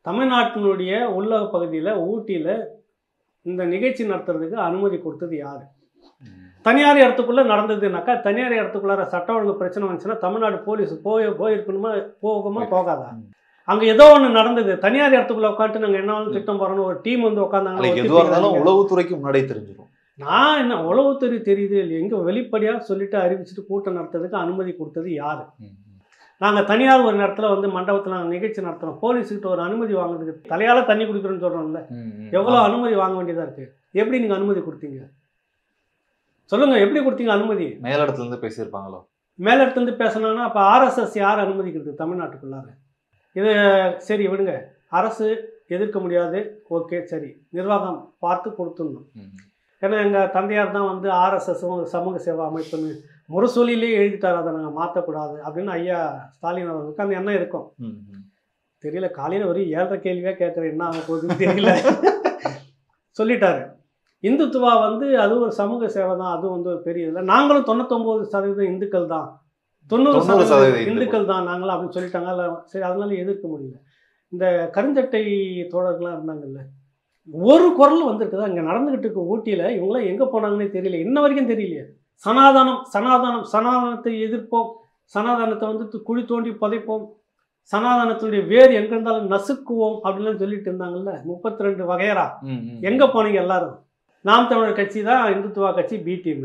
தமிழ்நாட்டினுடைய உள்ளக பகுதியில் ஊட்டியில் இந்த நிகழ்ச்சி நடத்துறதுக்கு அனுமதி கொடுத்தது யார்? தனியார் இடத்துக்குள்ளே நடந்ததுனாக்கா தனியார் இடத்துக்குள்ளார சட்ட ஒழுங்கு பிரச்சனை வந்துச்சுன்னா தமிழ்நாடு போலீஸ் போயிருக்கணுமா, போகாதா? அங்கே ஏதோ ஒன்று நடந்தது, தனியார் இடத்துக்குள்ள உட்காந்துட்டு நாங்கள் என்ன திட்டம் போகிறோன்னு ஒரு டீம் வந்து உட்காந்தாங்க. உளவுத்துறைக்கு முன்னாடியே தெரிஞ்சிடும். நான் என்ன உளவுத்துறை தெரியுது இல்லை, எங்கே வெளிப்படையாக சொல்லிட்டு அறிவிச்சுட்டு கூட்டம் நடத்துறதுக்கு அனுமதி கொடுத்தது யார்? நாங்கள் தனியார் ஒரு நேரத்தில் வந்து மண்டபத்தில் நாங்கள் நிகழ்ச்சி நடத்துகிறோம், போலீஸுக்கிட்ட ஒரு அனுமதி வாங்குறதுக்கு தலையால் தண்ணி குடிக்கிறோன்னு சொல்கிறோம்ல, எவ்வளோ அனுமதி வாங்க வேண்டியதாக இருக்குது. எப்படி நீங்கள் அனுமதி கொடுத்தீங்க சொல்லுங்க? எப்படி கொடுத்தீங்க அனுமதி? மேலிடத்துலேருந்து பேசியிருப்பாங்களோ? மேலிடத்துலேருந்து பேசினாங்கன்னா அப்போ ஆர்எஸ்எஸ் யார் அனுமதிக்கிறது தமிழ்நாட்டுக்குள்ளார? இது சரி விடுங்க, அரசு எதிர்க்க முடியாது, ஓகே சரி, நிர்வாகம் பார்த்து கொடுத்துடணும். ஏன்னா எங்கள் தந்தையார் தான் வந்து ஆர்எஸ்எஸும் சமூக சேவா அமைப்புன்னு முரசொலியிலே எழுதிட்டார், அதை நாங்கள் மாற்றக்கூடாது அப்படின்னு ஐயா ஸ்டாலின் அவர்களுக்கு அந்த எண்ணம் இருக்கும். தெரியல, காலையில் ஒரு 7:30 கேள்வியாக கேட்குறேன், என்ன ஆக போகுதுன்னு தெரியல. சொல்லிட்டாரு. இந்துத்துவா வந்து அது ஒரு சமூக சேவை தான், அது வந்து ஒரு பெரிய இல்லை. நாங்களும் 99% இந்துக்கள் தான், 90% இந்துக்கள் தான் நாங்களும் அப்படின்னு சொல்லிட்டாங்க. அதில் சரி, அதனால எதிர்க்க முடியல. இந்த கருஞ்சட்டை தோழர்கள்லாம் இருந்தாங்கல்ல, ஒரு குரல் வந்திருக்குதா இங்கே நடந்துக்கிட்டு இருக்க ஊட்டியில்? இவங்களாம் எங்கே போனாங்கன்னே தெரியல, இன்ன வரைக்கும் தெரியலையே. சனாதனம் சனாதனம் சனாதனத்தை எதிர்ப்போம், சனாதனத்தை வந்து குழி தோண்டி புதைப்போம், சனாதனத்தினுடைய வேர் எங்கே இருந்தாலும் நசுக்குவோம் அப்படின்லாம் சொல்லிட்டு இருந்தாங்கல்ல. 32 வகையரா எங்கே போனீங்க எல்லாரும்? நாம் தமிழர் கட்சி தான் இந்துத்துவா கட்சி, பி டீமு.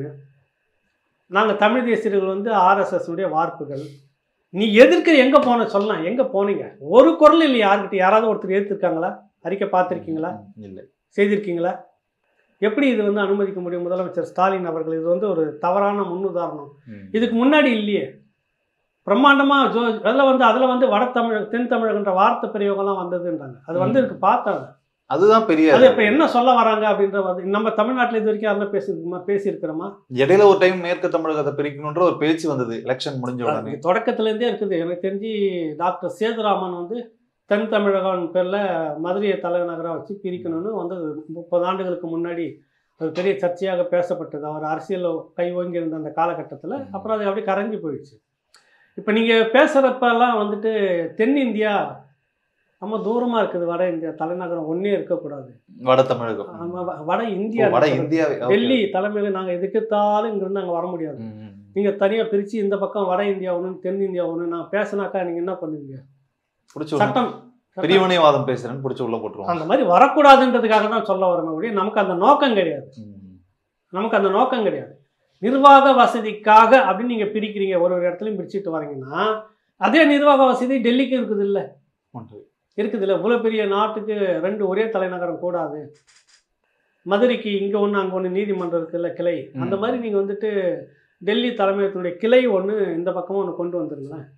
நாங்கள் தமிழ் தேசியர்கள் வந்து ஆர்எஸ்எஸ்னுடைய வார்ப்புகள். நீ எதிர்க்கிற எங்கே போன சொல்லலாம், எங்கே போனீங்க? ஒரு குரல் இல்லை யாருக்கிட்ட. யாராவது ஒருத்தர் ஏற்றுருக்காங்களா? அறிக்கை பார்த்துருக்கீங்களா? இல்லை. செய்திருக்கீங்களா? எப்படி இது வந்து அனுமதிக்க முடியும்? முதலமைச்சர் ஸ்டாலின் அவர்கள் இது வந்து ஒரு தவறான முன்னுதாரணம். இதுக்கு முன்னாடி இல்லையே, பிரம்மாண்டமாக அதில் வந்து வட தமிழ் தென் தமிழகன்ற வார்த்தை பிரயோகம்லாம் வந்ததுன்றாங்க. அது வந்து இதுக்கு பார்த்தாங்க, அதுதான் பெரிய. அது இப்போ என்ன சொல்ல வராங்க அப்படின்ற நம்ம தமிழ்நாட்டில் இது வரைக்கும் அதெல்லாம் பேசியிருக்கிறோமா? இடையில ஒரு டைம் மேற்கு தமிழகத்தை பிரிக்கணுன்ற ஒரு பேச்சு வந்தது எலெக்ஷன் முடிஞ்ச உடனே. தொடக்கத்துலேருந்தே இருக்குது. எனக்கு தெரிஞ்சு டாக்டர் சேதுராமன் வந்து தென் தமிழகம் பேரில் மதுரையை தலைநகராக வச்சு பிரிக்கணும்னு வந்து 30 ஆண்டுகளுக்கு முன்னாடி அது பெரிய சர்ச்சையாக பேசப்பட்டது. அவர் அரசியல் கை ஓங்கி இருந்த அந்த காலகட்டத்தில். அப்புறம் அது அப்படியே கரைஞ்சி போயிடுச்சு. இப்போ நீங்கள் பேசுகிறப்பெல்லாம் வந்துட்டு தென்னிந்தியா நம்ம தூரமாக இருக்குது, வட இந்தியா தலைநகரம் ஒன்றே இருக்கக்கூடாது, வட தமிழகம், வட இந்தியா, டெல்லி தலைமையில் நாங்கள் எதுக்கத்தாலும் இங்கிருந்து நாங்கள் வர முடியாது. நீங்கள் தனியாக பிரித்து இந்த பக்கம் வட இந்தியா ஒன்று தென் இந்தியா ஒன்று நான் பேசினாக்கா நீங்கள் என்ன பண்ணுவீங்க? சட்டம் பிரிவினைவாதம் பேசுகிறேன்னு பிடிச்சி உள்ள போட்டுருவோம். அந்த மாதிரி வரக்கூடாதுன்றதுக்காக தான் சொல்ல வர முடியும். நமக்கு அந்த நோக்கம் கிடையாது, நமக்கு அந்த நோக்கம் கிடையாது. நிர்வாக வசதிக்காக அப்படின்னு நீங்கள் பிரிக்கிறீங்க, ஒரு இடத்துலையும் பிரிச்சுட்டு வரீங்கன்னா அதே நிர்வாக வசதி டெல்லிக்கு இருக்குது இல்லை? இருக்குது இல்லை? இவ்வளோ பெரிய நாட்டுக்கு 2 ஒரே தலைநகரம் கூடாது. மதுரைக்கு இங்கே ஒன்று அங்கே ஒன்று நீதிமன்றம் இருக்குல்ல, கிளை. அந்த மாதிரி நீங்கள் வந்துட்டு டெல்லி தலைமையத்தினுடைய கிளை ஒன்று இந்த பக்கமும் ஒன்று கொண்டு வந்துருங்களேன்,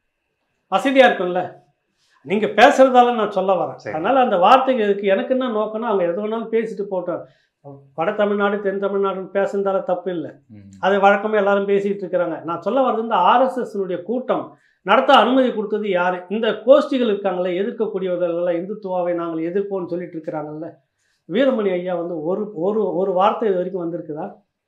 வசதியாக இருக்கும்ல. நீங்கள் பேசுகிறதால நான் சொல்ல வரேன். அதனால் அந்த வார்த்தைக்கு இருக்குது. எனக்கு என்ன நோக்கம்னா அவங்க எது வேணாலும் பேசிட்டு போட்டோம். வட தமிழ்நாடு தென் தமிழ்நாடுன்னு பேசுறதால தப்பு இல்லை, அது வழக்கமாக எல்லாரும் பேசிகிட்டு இருக்கிறாங்க. நான் சொல்ல வர்றது இந்த ஆர்எஸ்எஸ்னுடைய கூட்டம் நடத்த அனுமதி கொடுத்தது யார்? இந்த கோஷ்டிகள் இருக்காங்களே, எதிர்க்கக்கூடியவர்கள், இந்துத்துவாவை நாங்கள் எதிர்ப்போம்னு சொல்லிட்டு இருக்கிறாங்கல்ல. வீரமணி ஐயா வந்து ஒரு வார்த்தை இது வரைக்கும் வந்திருக்குதா?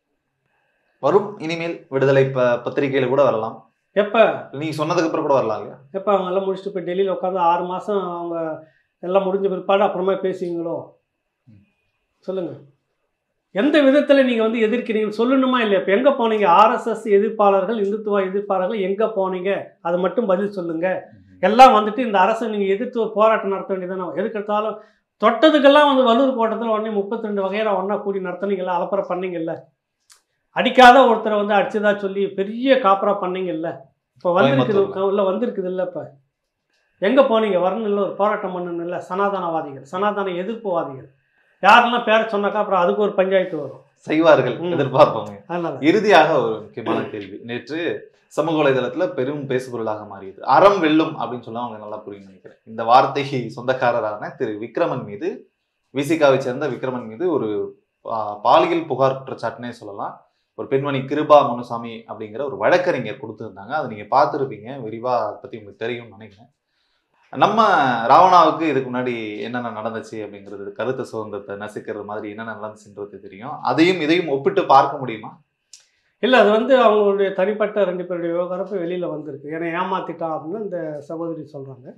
வரும், இனிமேல் விடுதலை பத்திரிகையில கூட வரலாம். எப்போ? நீங்கள் சொன்னதுக்கு அப்புறம் கூட வரலாம் இல்லையா? எப்போ? அவங்க எல்லாம் முடிச்சுட்டு போய் டெல்லியில் உட்காந்து 6 மாதம் அவங்க எல்லாம் முடிஞ்ச பிற்பாடு அப்புறமா பேசுவீங்களோ? சொல்லுங்கள். எந்த விதத்தில் நீங்கள் வந்து எதிர்க்கிறீங்க சொல்லணுமா இல்லையா? இப்போ எங்கே போனீங்க? ஆர்எஸ்எஸ் எதிர்ப்பாளர்கள், இந்துத்துவா எதிர்ப்பாளர்கள் எங்கே போனீங்க? அது மட்டும் பதில் சொல்லுங்கள். எல்லாம் வந்துட்டு இந்த அரசை நீங்கள் எதிர்த்து ஒரு போராட்டம் நடத்த வேண்டியதானே. எதுக்கெடுத்தாலும் தொட்டதுக்கெல்லாம் வந்து வல்லூர் கோட்டத்தில் உடனே 32 வகையாக ஒன்றா கூடி நடத்துனீங்கல்ல, அலப்பறை பண்ணீங்கல்ல. அடிக்காத ஒருத்தரை வந்து அடிச்சதா சொல்லி பெரிய காப்பரா பண்ணீங்கல்ல. இப்போ வந்திருக்குது இல்லை, வந்திருக்குது இல்லை. இப்போ எங்கே போனீங்க? வரணும் இல்லை, ஒரு போராட்டம் பண்ணணும் இல்லை. சனாதனவாதிகள், சனாதன எதிர்ப்புவாதிகள் யாரெல்லாம் பேர சொன்னாக்கா அப்புறம் அதுக்கு ஒரு பஞ்சாயத்து வரும், செய்வார்கள், எதிர்பார்ப்பாங்க. அதனால இறுதியாக ஒரு முக்கியமான கேள்வி. நேற்று சமூக வலைதளத்தில் பெரும் பேசுபொருளாக மாறியது. அறம் வெல்லும் அப்படின்னு சொல்ல அவங்க நல்லா புரியும் நினைக்கிறேன். இந்த வார்த்தைக்கு சொந்தக்காரரான திரு விக்ரமன் மீது, விசிகாவை சேர்ந்த விக்ரமன் மீது ஒரு பாலியல் புகார் குற்றச்சாட்டுனே சொல்லலாம். ஒரு பெண்மணி கிருபா முனுசாமி அப்படிங்கிற ஒரு வழக்கறிஞர் கொடுத்துருந்தாங்க. அதை நீங்கள் பார்த்துருப்பீங்க, விரிவாக அதை பற்றி உங்களுக்கு தெரியும்னு நினைக்கிறேன். நம்ம ராவணாவுக்கு இதுக்கு முன்னாடி என்னென்ன நடந்துச்சு அப்படிங்கிறது, கருத்து சுதந்திரத்தை நசுக்கிறது மாதிரி என்னென்ன நடந்துச்சுன்றது தெரியும். அதையும் இதையும் ஒப்பிட்டு பார்க்க முடியுமா? இல்லை, அது வந்து அவங்களுடைய தனிப்பட்ட 2 பேருடைய விவகாரம் வெளியில் வந்திருக்கு. ஏன்னா ஏமாத்திட்டான் அப்படின்னு இந்த சகோதரி சொல்கிறாங்க.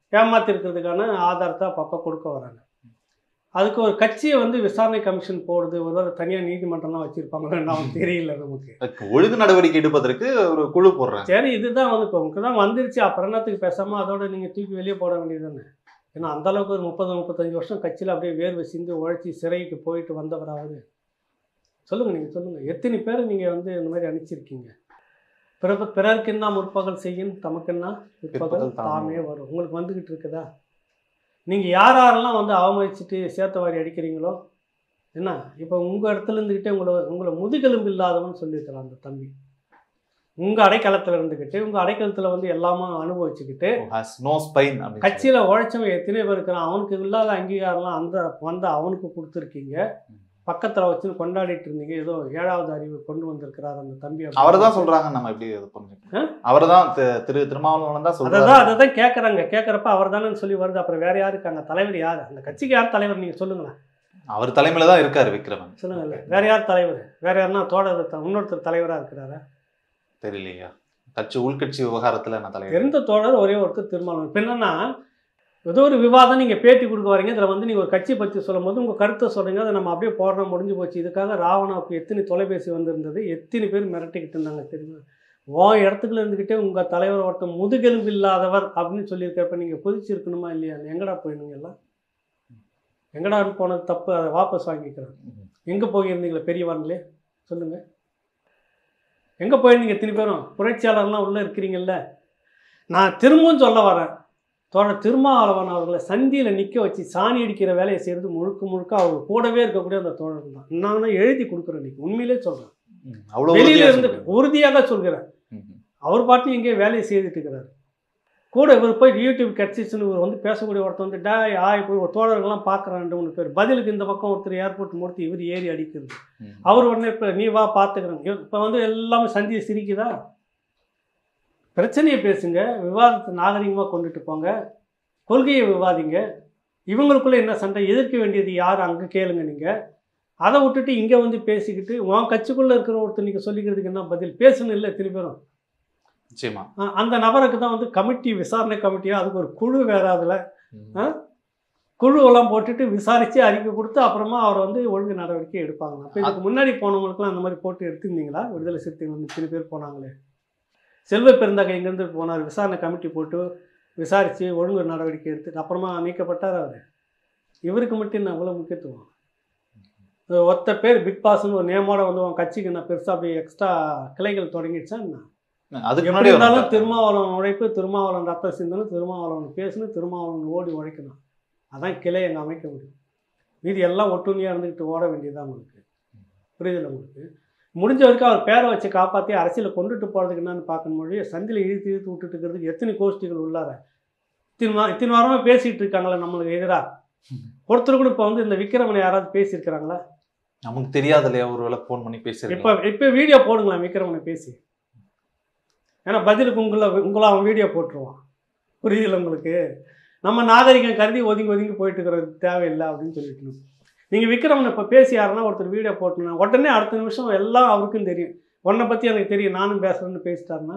ஏமாத்திருக்கிறதுக்கான ஆதாரத்தை அப்பப்போ கொடுக்க வராங்க. அதுக்கு ஒரு கட்சியை வந்து விசாரணை கமிஷன் போடுது, ஒருவேளை தனியாக நீதிமன்றம்லாம் வச்சுருப்பாங்கன்னு அவனுக்கு தெரியல. நமக்கு ஒழுங்கு நடவடிக்கை எடுப்பதற்கு ஒரு குழு போடுறாங்க. சரி, இதுதான் வந்து உங்களுக்கு தான் வந்துருச்சு, அப்புறம் என்னத்துக்கு பேசாமல் அதோட நீங்கள் தூக்கி வெளியே போட வேண்டியது தானே. ஏன்னா அந்தளவுக்கு ஒரு 30-35 வருஷம் கட்சியில் அப்படியே வேர்வை சிந்து உழைச்சி சிறைக்கு போயிட்டு வந்தவராவது. சொல்லுங்கள், நீங்கள் சொல்லுங்கள், எத்தனை பேர் நீங்கள் வந்து இந்த மாதிரி அனுப்பிச்சிருக்கீங்க? பிறருக்கு என்ன முற்பகல் செய்யும் தமக்குன்னா பிற்பகல் தாமே வரும். உங்களுக்கு வந்துக்கிட்டு இருக்குதா? நீங்கள் யாரெல்லாம் வந்து அவமதிச்சுட்டு சேத்தவாரி அடிக்கிறீங்களோ என்ன, இப்போ உங்கள் இடத்துல இருந்துக்கிட்டே உங்களை முதுகெலும்பு இல்லாதவன்னு சொல்லியிருக்கிறான் அந்த தம்பி. உங்கள் அடைக்கலத்தில் இருந்துக்கிட்டு உங்கள் அடைக்கலத்தில் வந்து எல்லாமே அனுபவிச்சுக்கிட்டு கட்சியில் உழைச்சவன் எத்தனை பேர் இருக்கிறான், அவனுக்கு இல்லாத அங்கீகாரம்லாம் அந்த அவனுக்கு கொடுத்துருக்கீங்க. பக்கத்தில் வச்சு கொண்டாடிட்டு இருந்தீங்க. ஏதோ 7வது அறிவு கொண்டு வந்திருக்கிறார் அந்த தம்பி. அவரை தான் சொல்றாங்க. நம்ம எப்படி அவரை தான் திருமாவளவன் தான் சொல்றாங்க. அதை தான் கேட்குறாங்க. கேட்குறப்ப அவர் தானே சொல்லி வருது. அப்புறம் வேற யாரு இருக்காங்க? தலைவர் யார்? அந்த கட்சிக்கு யார் தலைவர்? நீங்கள் சொல்லுங்களேன். அவர் தலைமையில தான் இருக்காரு விக்ரமன். சொல்லுங்கல்ல, வேற யார் தலைவர்? வேற யாருன்னா தோழர் இன்னொருத்தர் தலைவராக இருக்கிறாரா? தெரியலையா? கட்சி உள்கட்சி விவகாரத்தில் நான் தலைவர் எந்த தோழர்? ஒரே ஒருத்தர் திருமாவளவன். இப்போ என்னன்னா, ஏதோ ஒரு விவாதம் நீங்கள் பேட்டி கொடுக்க வரீங்க, இதில் வந்து நீங்கள் ஒரு கட்சியை பற்றி சொல்லும் போது உங்கள் கருத்தை சொல்கிறீங்க, அதை நம்ம அப்படியே போடுறோம், முடிஞ்சு போச்சு. இதுக்காக ராவணாவுக்கு எத்தனை தொலைபேசி வந்திருந்தது, எத்தனை பேர் மிரட்டிக்கிட்டு இருந்தாங்க தெரியுமா? இடத்துக்குள்ள இருந்துக்கிட்டே உங்கள் தலைவர் ஒருத்தர் முதுகெலும்பு இல்லாதவர் அப்படின்னு சொல்லியிருக்கிறப்ப நீங்கள் கொதிச்சிருக்கணுமா இல்லையா? எங்கடா போயிடுங்க எல்லாம்? எங்கடா போனது தப்பு, அதை வாபஸ் வாங்கிக்கிறாங்க. எங்கே போயிருந்தீங்களே பெரியவான்களே சொல்லுங்கள், எங்கே போயிருந்தீங்க? எத்தனை பேரும் புரட்சியாளர்லாம் உள்ளே இருக்கிறீங்கல்ல. நான் திரும்பவும் சொல்ல வரேன், தோழர் திருமாவளவன் அவர்களை சந்தியில் நிற்க வச்சு சாணி அடிக்கிற வேலையை செய்கிறது முழுக்க அவர் கூடவே இருக்கக்கூடிய அந்த தோழர் தான். நான் எழுதி கொடுக்குறேன், இன்னைக்கு உண்மையிலே சொல்கிறேன், வெளியில இருந்து உறுதியாக சொல்கிறேன். அவர் பாட்டு எங்கேயே வேலையை செய்துட்டு இருக்கிறார். கூட இவர் போய் யூடியூப் கிடச்சிச்சுன்னு இவர் வந்து பேசக்கூடிய ஒருத்தர் வந்து போய் ஒரு தோழர்கள்லாம் பார்க்குறான் 2-3 பேர். பதிலுக்கு இந்த பக்கம் ஒருத்தர் ஏர்போர்ட் முடித்து இவர் ஏறி அடிக்கிறது. அவர் உடனே இப்போ நீ வா பார்த்துக்கிறேன். இப்போ வந்து எல்லாமே சந்தியை சிரிக்குதா? பிரச்சனையை பேசுங்க, விவாதத்தை நாகரிகமாக கொண்டுட்டு போங்க, கொள்கையை விவாதிங்க. இவங்களுக்குள்ளே என்ன சண்டை, எதிர்க்க வேண்டியது யார் அங்கே கேளுங்க. நீங்கள் அதை விட்டுட்டு இங்கே வந்து பேசிக்கிட்டு உன் கட்சிக்குள்ளே இருக்கிற ஒருத்தர் நீங்கள் சொல்லிக்கிறதுக்கு என்ன பதில்? பேசணும் இல்லை திருப்பி வரும். நிச்சயமா அந்த நபருக்கு தான் வந்து கமிட்டி, விசாரணை கமிட்டியாக அதுக்கு ஒரு குழு வேறு, அதில் குழுவெல்லாம் போட்டுட்டு விசாரித்து அறிக்கை கொடுத்து அப்புறமா அவரை வந்து ஒழுங்கு நடவடிக்கை எடுப்பாங்க. அப்போ இதுக்கு முன்னாடி போனவங்களுக்குலாம் அந்த மாதிரி போட்டு எடுத்துருந்தீங்களா? விடுதலை சிறுத்தைகள் வந்து 3 பேர் போனாங்களே, செல்வ பெருந்தகை இங்கேருந்து போனார், விசாரணை கமிட்டி போட்டு விசாரித்து ஒழுங்கு நடவடிக்கை எடுத்துட்டு அப்புறமா நீக்கப்பட்டார் அவர். இவருக்கு மட்டும் என்ன அவ்வளோ முக்கியத்துவம்? ஒத்த பேர் பிக் பாஸ்ன்னு ஒரு நேமோட வந்து உன் கட்சிக்கு என்ன பெருசாக அப்படி எக்ஸ்ட்ரா கிளைகள் தொடங்கிடுச்சா என்ன? அதுக்கு எப்படி இருந்தாலும் திருமாவளவன் உழைப்பு, திருமாவளவன் ரத்த சிந்தனும், திருமாவளவன் பேசணும், திருமாவளவன் ஓடி உழைக்கணும். அதான் கிளை எங்கே அமைக்க முடியும். மீதி எல்லாம் ஒட்டுமையாக இருந்துக்கிட்டு ஓட வேண்டியதான் உங்களுக்கு. புரியுதில்லை உங்களுக்கு? முடிஞ்ச வரைக்கும் அவர் பேரை வச்சு காப்பாற்றி அரசியலை கொண்டுட்டு போகிறதுக்கு என்னன்னு பார்க்கணும். சந்தியில் இழுத்து விட்டுட்டு இருக்கிறதுக்கு எத்தனை கோஷ்டிகள் உள்ளார இத்தனை வாரமாக பேசிகிட்டு இருக்காங்களா நம்மளுக்கு எதிராக? ஒருத்தர் கூட இப்போ வந்து இந்த விக்ரமனை யாராவது பேசியிருக்கிறாங்களா? நமக்கு தெரியாது இல்லையா? ஒரு வேளை ஃபோன் பண்ணி பேசியிருக்கேன். இப்போ வீடியோ போடுங்களேன் விக்ரமனை பேசி. ஏன்னா பதிலுக்கு உங்களை அவன் வீடியோ போட்டுருவான். புரியுதில்லை உங்களுக்கு? நம்ம நாகரிகம் கருதி ஒதுங்கி போயிட்டு இருக்கிறது தேவையில்லை அப்படின்னு சொல்லிட்டு நீங்கள் விக்ரமனை இப்போ பேசி யாருன்னா ஒருத்தர் வீடியோ போட்டுனா உடனே அடுத்த நிமிஷம் எல்லாம் அவருக்கும் தெரியும். உன்னை பற்றி எனக்கு தெரியும், நானும் பேசுகிறேன்னு பேசிட்டாருன்னா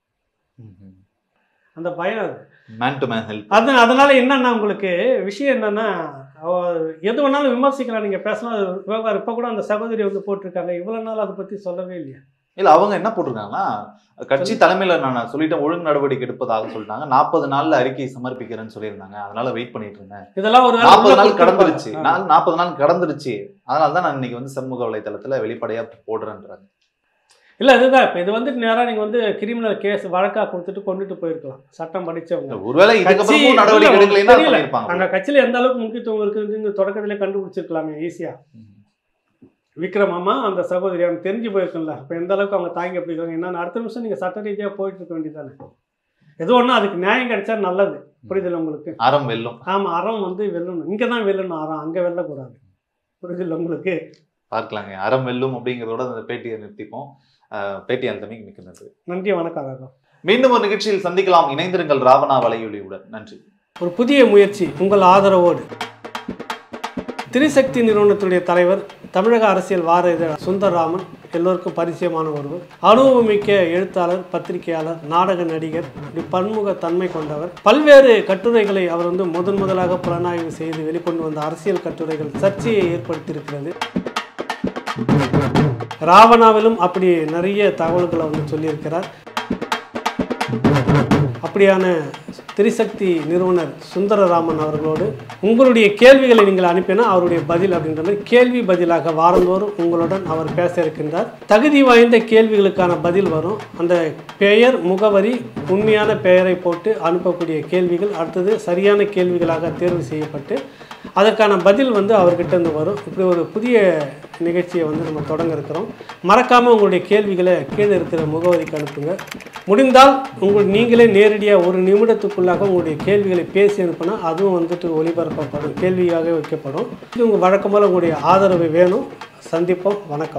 அந்த பயம் அது மேன் டு மேன் ஹெல்ப். அதனால என்னன்னா உங்களுக்கு விஷயம் என்னன்னா, எது வேணாலும் விமர்சிக்கலாம், நீங்கள் பேசலாம். அது விவகாரம். இப்போ கூட அந்த சகோதரி வந்து போட்டிருக்காங்க, இவ்வளோ நாள் அதை பற்றி சொல்லவே இல்லையா? இல்லை, அவங்க என்ன போட்டிருக்காங்கன்னா, கட்சி தலைமையில் நான் சொல்லிட்டேன் ஒழுங்கு நடவடிக்கை எடுப்பதாக சொல்லிட்டாங்க. 40 நாள்ல அறிக்கை சமர்ப்பிக்கிறேன்னு சொல்லியிருந்தாங்க. அதனால வெயிட் பண்ணிட்டு இருந்தேன். இதெல்லாம் ஒரு 40 நாள் கடந்துருச்சு. 40 நாள் கடந்துருச்சு. அதனால தான் நான் இன்னைக்கு வந்து சமூக வலைதளத்தில் வெளிப்படையாக போடுறேன்றாங்க. இல்லை, அதுதான் இப்போ இது வந்து நேராக நீங்கள் வந்து கிரிமினல் கேஸ் வழக்காக கொடுத்துட்டு கொண்டுட்டு போயிருக்கலாம் சட்டம் படித்தவங்க. ஒருவேளை இதுக்கப்புறம் நடவடிக்கை எடுக்கலைன்னா அங்கே கட்சியில் எந்த அளவுக்கு முக்கியத்துவம் இருக்குதுன்னு தொடக்கத்திலே கண்டுபிடிச்சிருக்கலாமே ஈஸியாக. விக்ரமாமா அந்த சகோதரி அவங்க தெரிஞ்சு போயிருக்குல்ல, இப்போ எந்த அளவுக்கு அவங்க தாங்கி அப்படி இருக்காங்க. என்னன்னா அடுத்த நிமிஷம் நீங்கள் சட்ட ரீதியாக போயிட்டு இருக்க வேண்டியதானே. எது ஒன்றும் அதுக்கு நியாயம் கிடைச்சா நல்லது. புரியுதில்லை உங்களுக்கு? அறம் வெல்லும். ஆமாம், அறம் வந்து வெல்லணும். இங்கே தான் வெல்லணும் அறம், அங்கே வெல்லக்கூடாது. புரியுதில்லை உங்களுக்கு? பார்க்கலாங்க. அறம் வெல்லும் அப்படிங்கிறதோட அந்த பேட்டியை நிறுத்திப்போம். பேட்டி அந்தமைக்கு மிக்க நன்றி. நன்றி, வணக்கம். மீண்டும் ஒரு நிகழ்ச்சியில் சந்திக்கலாம். இணைந்திருங்கள் ராவணா வலையொலியுடன். நன்றி. ஒரு புதிய முயற்சி உங்கள் ஆதரவோடு திரிசக்தி நிறுவனத்துடைய தலைவர், தமிழக அரசியல் வார இதழ் சுந்தரராமன், எல்லோருக்கும் பரிச்சயமான ஒருவர். அனுபவமிக்க எழுத்தாளர், பத்திரிகையாளர், நாடக நடிகர், பன்முக தன்மை கொண்டவர். பல்வேறு கட்டுரைகளை அவர் முதலாக புலனாய்வு செய்து வெளிக்கொண்டு வந்த அரசியல் கட்டுரைகள் சர்ச்சையை ஏற்படுத்தியிருக்கிறது. ராவணாவிலும் அப்படி நிறைய தகவல்களை சொல்லியிருக்கிறார். அப்படியான திரிசக்தி நிறுவனர் சுந்தரராமன் அவர்களோடு உங்களுடைய கேள்விகளை நீங்கள் அனுப்பினா அவருடைய பதில் அப்படின்ற மாதிரி கேள்வி பதிலாக வாரந்தோறும் உங்களுடன் அவர் பேச இருக்கின்றார். தகுதி வாய்ந்த கேள்விகளுக்கான பதில் வரும். அந்த பெயர், முகவரி, உண்மையான பெயரை போட்டு அனுப்பக்கூடிய கேள்விகள் அடுத்தது சரியான கேள்விகளாக தேர்வு செய்யப்பட்டு அதற்கான பதில் அவர்கிட்ட இருந்து வரும். இப்படி ஒரு புதிய நிகழ்ச்சியை நம்ம தொடங்க இருக்கிறோம். மறக்காமல் உங்களுடைய கேள்விகளை கீழே இருக்கிற முகவரிக்கு அனுப்புங்க. முடிந்தால் நீங்களே நேரடியாக 1 நிமிடத்துக்குள்ளாக உங்களுடைய கேள்விகளை பேசி அனுப்பினா அதுவும் ஒளிபரப்பப்படும், கேள்வியாக வைக்கப்படும். இது உங்கள் வழக்கம் போல உங்களுடைய ஆதரவு வேணும். சந்திப்போம். வணக்கம்.